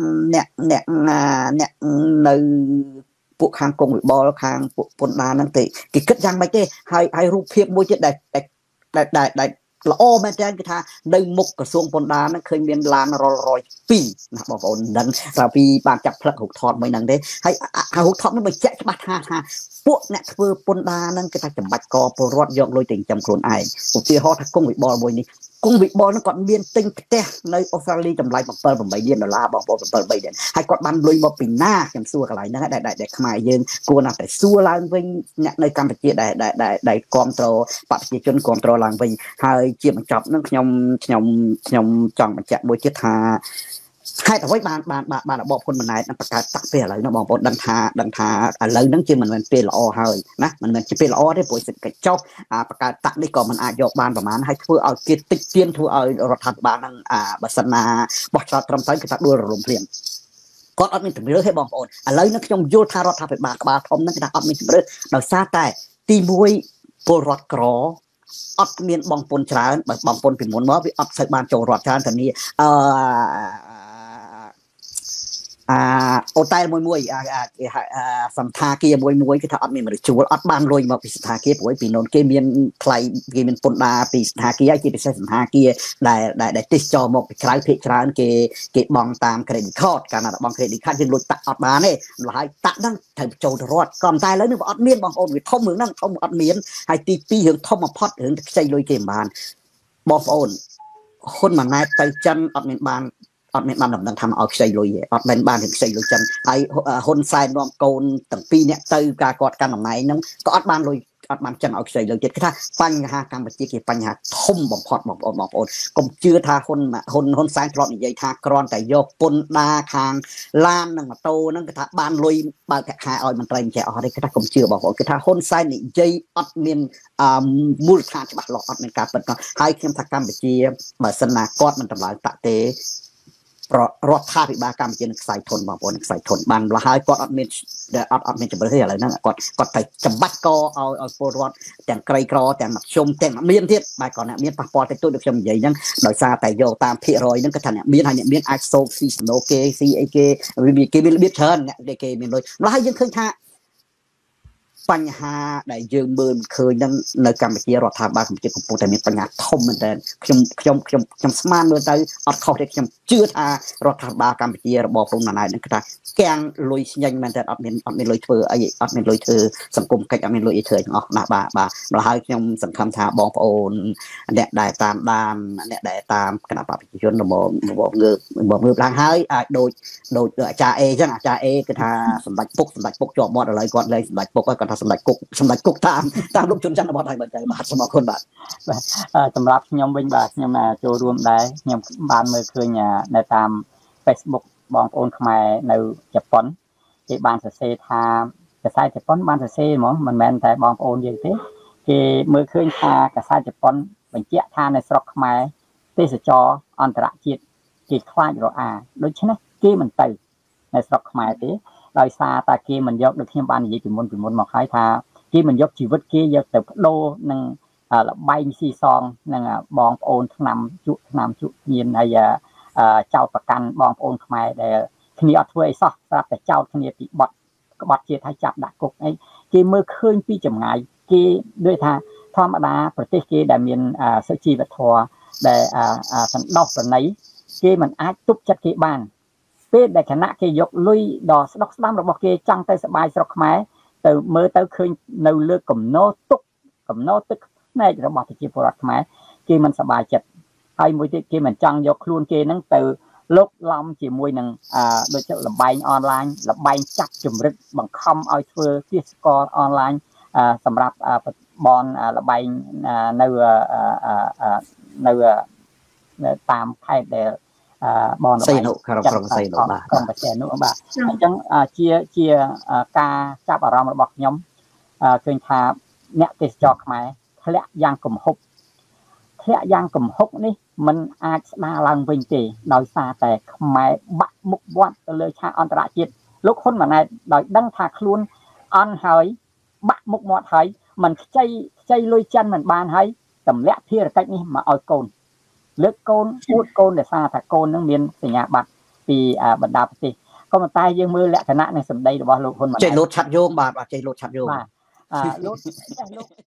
នៅពួកខាងកុងវិបលខាងពួកពន្ធដារហ្នឹងទេគេគិតយ៉ាងម៉េចទេហើយរូបភាពមួយទៀតដែលល្អមែនតើគឺថានៅមុខក្រសួងពន្ធដារហ្នឹងឃើញមានឡាន102ណាបងប្អូនដឹងថាពីបានចាប់ផ្លឹករូបថតមួយហ្នឹងទេហើយរូបថតនោះបញ្ជាក់ច្បាស់ថាពួកអ្នកធ្វើពន្ធដារហ្នឹងគឺថាចំបាច់កពលរដ្ឋយកលុយទៅចិញ្ចឹមខ្លួនឯងឧទាហរណ៍ថាកុងវិបលមួយនេះគង់វិបលហ្នឹងគាត់មានទិញផ្ទះនៅអូស្ត្រាលីតម្លៃ$7-8លានបងប្អូន$7-8លានហើយគាត់បានលុយមកពីណាខ្ញុំសួរកន្លែងហ្នឹងដែលខ្មែរយើងគួរណាស់តែសួរឡើងវិញអ្នកនៅកម្ពុជាដែលគ្រប់គ្រងប្រជាជនគ្រប់គ្រងឡើងវិញហើយជាបញ្ចប់ហ្នឹងខ្ញុំចង់បញ្ជាក់មួយទៀតថាហេតុអ្វីបានរបបហ៊ុនម៉ាណែតនឹងបង្កើតតាក់ពេលឥឡូវហ្នឹងបងប្អូនដឹងថាឥឡូវហ្នឹងជាមិនមែនពេលល្អហើយណាមិនមែនជាពេលល្អទេព្រោះសេដ្ឋកិច្ចចុះបង្កើតតាក់នេះក៏មិនអាចយកបានប្រហែលហើយធ្វើឲ្យគេតិចទៀនធ្វើឲ្យរដ្ឋាភិបាលហ្នឹងបើសិនណាបោះឆ្នោតត្រឹមត្រូវគេថាដួលរលំភ្លាមគាត់អត់មានជំរឿទេបងប្អូនឥឡូវនេះខ្ញុំយល់ថារដ្ឋាភិបាលក្បាលធំហ្នឹងគេថាអត់មានជំរឿដោយសារតែទី1ពលរដ្ឋក្រអត់មានបងពុនច្រើនបើបងពុនពីមុនមកវាអត់សូវបានចូលរដ្ឋច្រើនតែនេះអូតែមួយសន្តាគារមួយគឺថាអត់មានមនុស្សជួលអត់បានលុយមកពីសន្តាគារព្រោះពីនោះគេមានថ្លៃគេមានពន្ធដារពីសន្តាគារហើយជាពិសេសសន្តាគារដែលទេសចរមកពីក្រៅភាគច្រើនគេបង់តាម credit card កាលណាបង់ credit card យើងលុយតាក់អត់បានទេម្ល៉េះតាក់ហ្នឹងត្រូវចូលទៅរដ្ឋក៏តែឥឡូវនេះអត់មានបងប្អូនវាធំរឿងហ្នឹងធំអត់មានហើយទី2រឿងធំបំផុតរឿងខ្ចីលុយគេមិនបានបងប្អូនហ៊ុនម៉ាណែតទៅចិនអត់មានបានដំណឹងថាមកឲ្យខ្ចីលុយទេអត់បានខ្ចីលុយចិនហើយហ៊ុនសែននាំកូនទាំងពីរនាក់ទៅការគាត់កាន់តំណែងហ្នឹងក៏អត់បានលុយអត់បានចិនឲ្យខ្ចីលុយទៀតគឺថាបញ្ហាកម្ពុជាជាបញ្ហាធំបំផុតបងប្អូនកុំជឿថាហ៊ុនសែនធ្លាប់និយាយថាគ្រាន់តែយកពន្ធដារខាងឡាននិងម៉ូតូហ្នឹងគឺថាបានលុយបើកខែឲ្យមន្ត្រីម្ចាស់អស់ទេគឺថាកុំជឿបងប្អូនគឺថាហ៊ុនសែននិយាយអត់មានមូលដ្ឋានច្បាស់លាស់អត់មានការពិតហើយខ្ញុំថាកម្ពុជាបើសិនណាគាត់មិនតម្លើងតាក់ទេរដ្ឋាភិបាលកម្ពុជានឹងខ្សែធនបងប្អូនខ្សែធនបានម្ល៉េះហើយគាត់អត់មានជំរឿនទេឥឡូវហ្នឹងគាត់ទៅចំបាច់កឲ្យពលរដ្ឋទាំងក្រីក្រទាំងមធ្យមទាំងមានទៀតបែរក៏អ្នកមានប៉ះពាល់តិចតួចដូចខ្ញុំនិយាយហ្នឹងដោយសារតែយកតាមភាគរយហ្នឹងគាត់ថាអ្នកមានហើយអ្នកមានអាចសោកស៊ីស្នូគេស៊ីអីគេមានរបៀបច្រើនអ្នកគេមានលុយម្ល៉េះហើយយើងឃើញថាបញ្ហាដែលយើងមើលឃើញហ្នឹងនៅកម្ពុជារដ្ឋាភិបាលកម្ពុជាកំពុងតែមានបញ្ហាធំមែនទែនខ្ញុំស្មានមើលទៅអត់ខុសទេខ្ញុំជឿថារដ្ឋាភិបាលកម្ពុជារបស់ហ៊ុនម៉ាណែតហ្នឹងគឺថាកាំងលុយស្ញែងមែនទែនអត់មានលុយធ្វើអីអត់មានលុយធ្វើសង្គមកិច្ចអត់មានលុយអីធ្វើទាំងអស់ណាបាទម្ល៉េះហើយខ្ញុំសង្ឃឹមថាបងប្អូនអ្នកដែលតាមដានអ្នកដែលតាមគណៈបព្វជិជនមកងើបឡើងហើយអាចដូចអាចារ្យអេចឹងអាចារ្យអេគឺថាសម្ដេចពុកជាប់មាត់ឥឡូវគាត់លែងសម្ដេចពុកហើយគាត់ថាសម្ដេចគុកតាមលោកជនច័ន្ទបតហើយបាទសូមអរគុណបាទសម្រាប់ខ្ញុំវិញបាទខ្ញុំចូលរួមដែរខ្ញុំបានមើលឃើញនៅតាម Facebook បងប្អូនខ្មែរនៅជប៉ុនគេបានសរសេរថាកាសែតជប៉ុនបានសរសេរហ្មងមិនមែនតែបងប្អូនយើងទេគេមើលឃើញថាកាសែតជប៉ុនបញ្ជាក់ថានៅស្រុកខ្មែរទេសចរអន្តរជាតិគេខ្លាចរអាដូច្នេះគេមិនទៅនៅស្រុកខ្មែរទេដោយសារតែគេមិនយកដូចខ្ញុំបាននិយាយពីមុនមកហើយថាគេមិនយកជីវិតគេយកទៅបដូរនឹងលបែងស៊ីសងនឹងបងប្អូនឆ្នាំជក់ញៀនហើយចោតប្រកាន់បងប្អូនខ្មែរដែលគ្នាអត់ធ្វើអីសោះស្រាប់តែចោតគ្នាពីបទក្បត់ជាតិហើយចាប់ដាក់គុកអីគេមើលឃើញពីចម្ងាយគេដូចថាធម្មតាប្រទេសគេដែលមានសុជីវធម៌ដែលសន្តោសប្រណីគេមិនអាចទប់ចិត្តគេបានពេលដែលគណៈគេយកលុយដល់ស្ដុកស្ដាំរបស់គេចង់ទៅសบายស្រុកខ្មែរទៅមើលទៅឃើញនៅលើកំណោទឹកផ្នែករបស់ប្រជាពលរដ្ឋខ្មែរគេមិនសบายចិត្តហើយមួយទៀតគេមិនចង់យកខ្លួនគេហ្នឹងទៅលោកឡំជាមួយនឹងដូចជាលបែងអនឡាញលបែងចាប់ជំរិតបង្ខំឲ្យធ្វើទាសករអនឡាញសម្រាប់បនលបែងនៅតាមខេត្តដែលបនលបែងក្រុងសីនុបាទក្រុងបរសេនុបាទអញ្ចឹងជាការចាប់អារម្មណ៍របស់ខ្ញុំឃើញថាអ្នកទេសចរខ្មែរធ្លាក់យ៉ាងគំហុកនេះมันអាចស្ដារឡើងវិញទេដោយសារតែខ្មែរបាក់មុខវត្តទៅលើឆាកអន្តរជាតិលោកហ៊ុនម៉ាណែតដោយដឹងថាខ្លួនអន់ហើយបាក់មុខមាត់ហើយมันខ្ចីលុយចិនមិនបានហើយទម្លាក់ភារកិច្ចនេះមកឲ្យកូនលើកកូនអួតកូនដោយសារថាកូននឹងមានសញ្ញាបត្រពីបណ្ដាប្រទេសក៏ប៉ុន្តែយើងមើលលក្ខណៈនៃសម្ដីរបស់លោកហ៊ុនម៉ាណែតចេះលោតឆាត់យោងបាទចេះលោតឆាត់យោងបាទលោក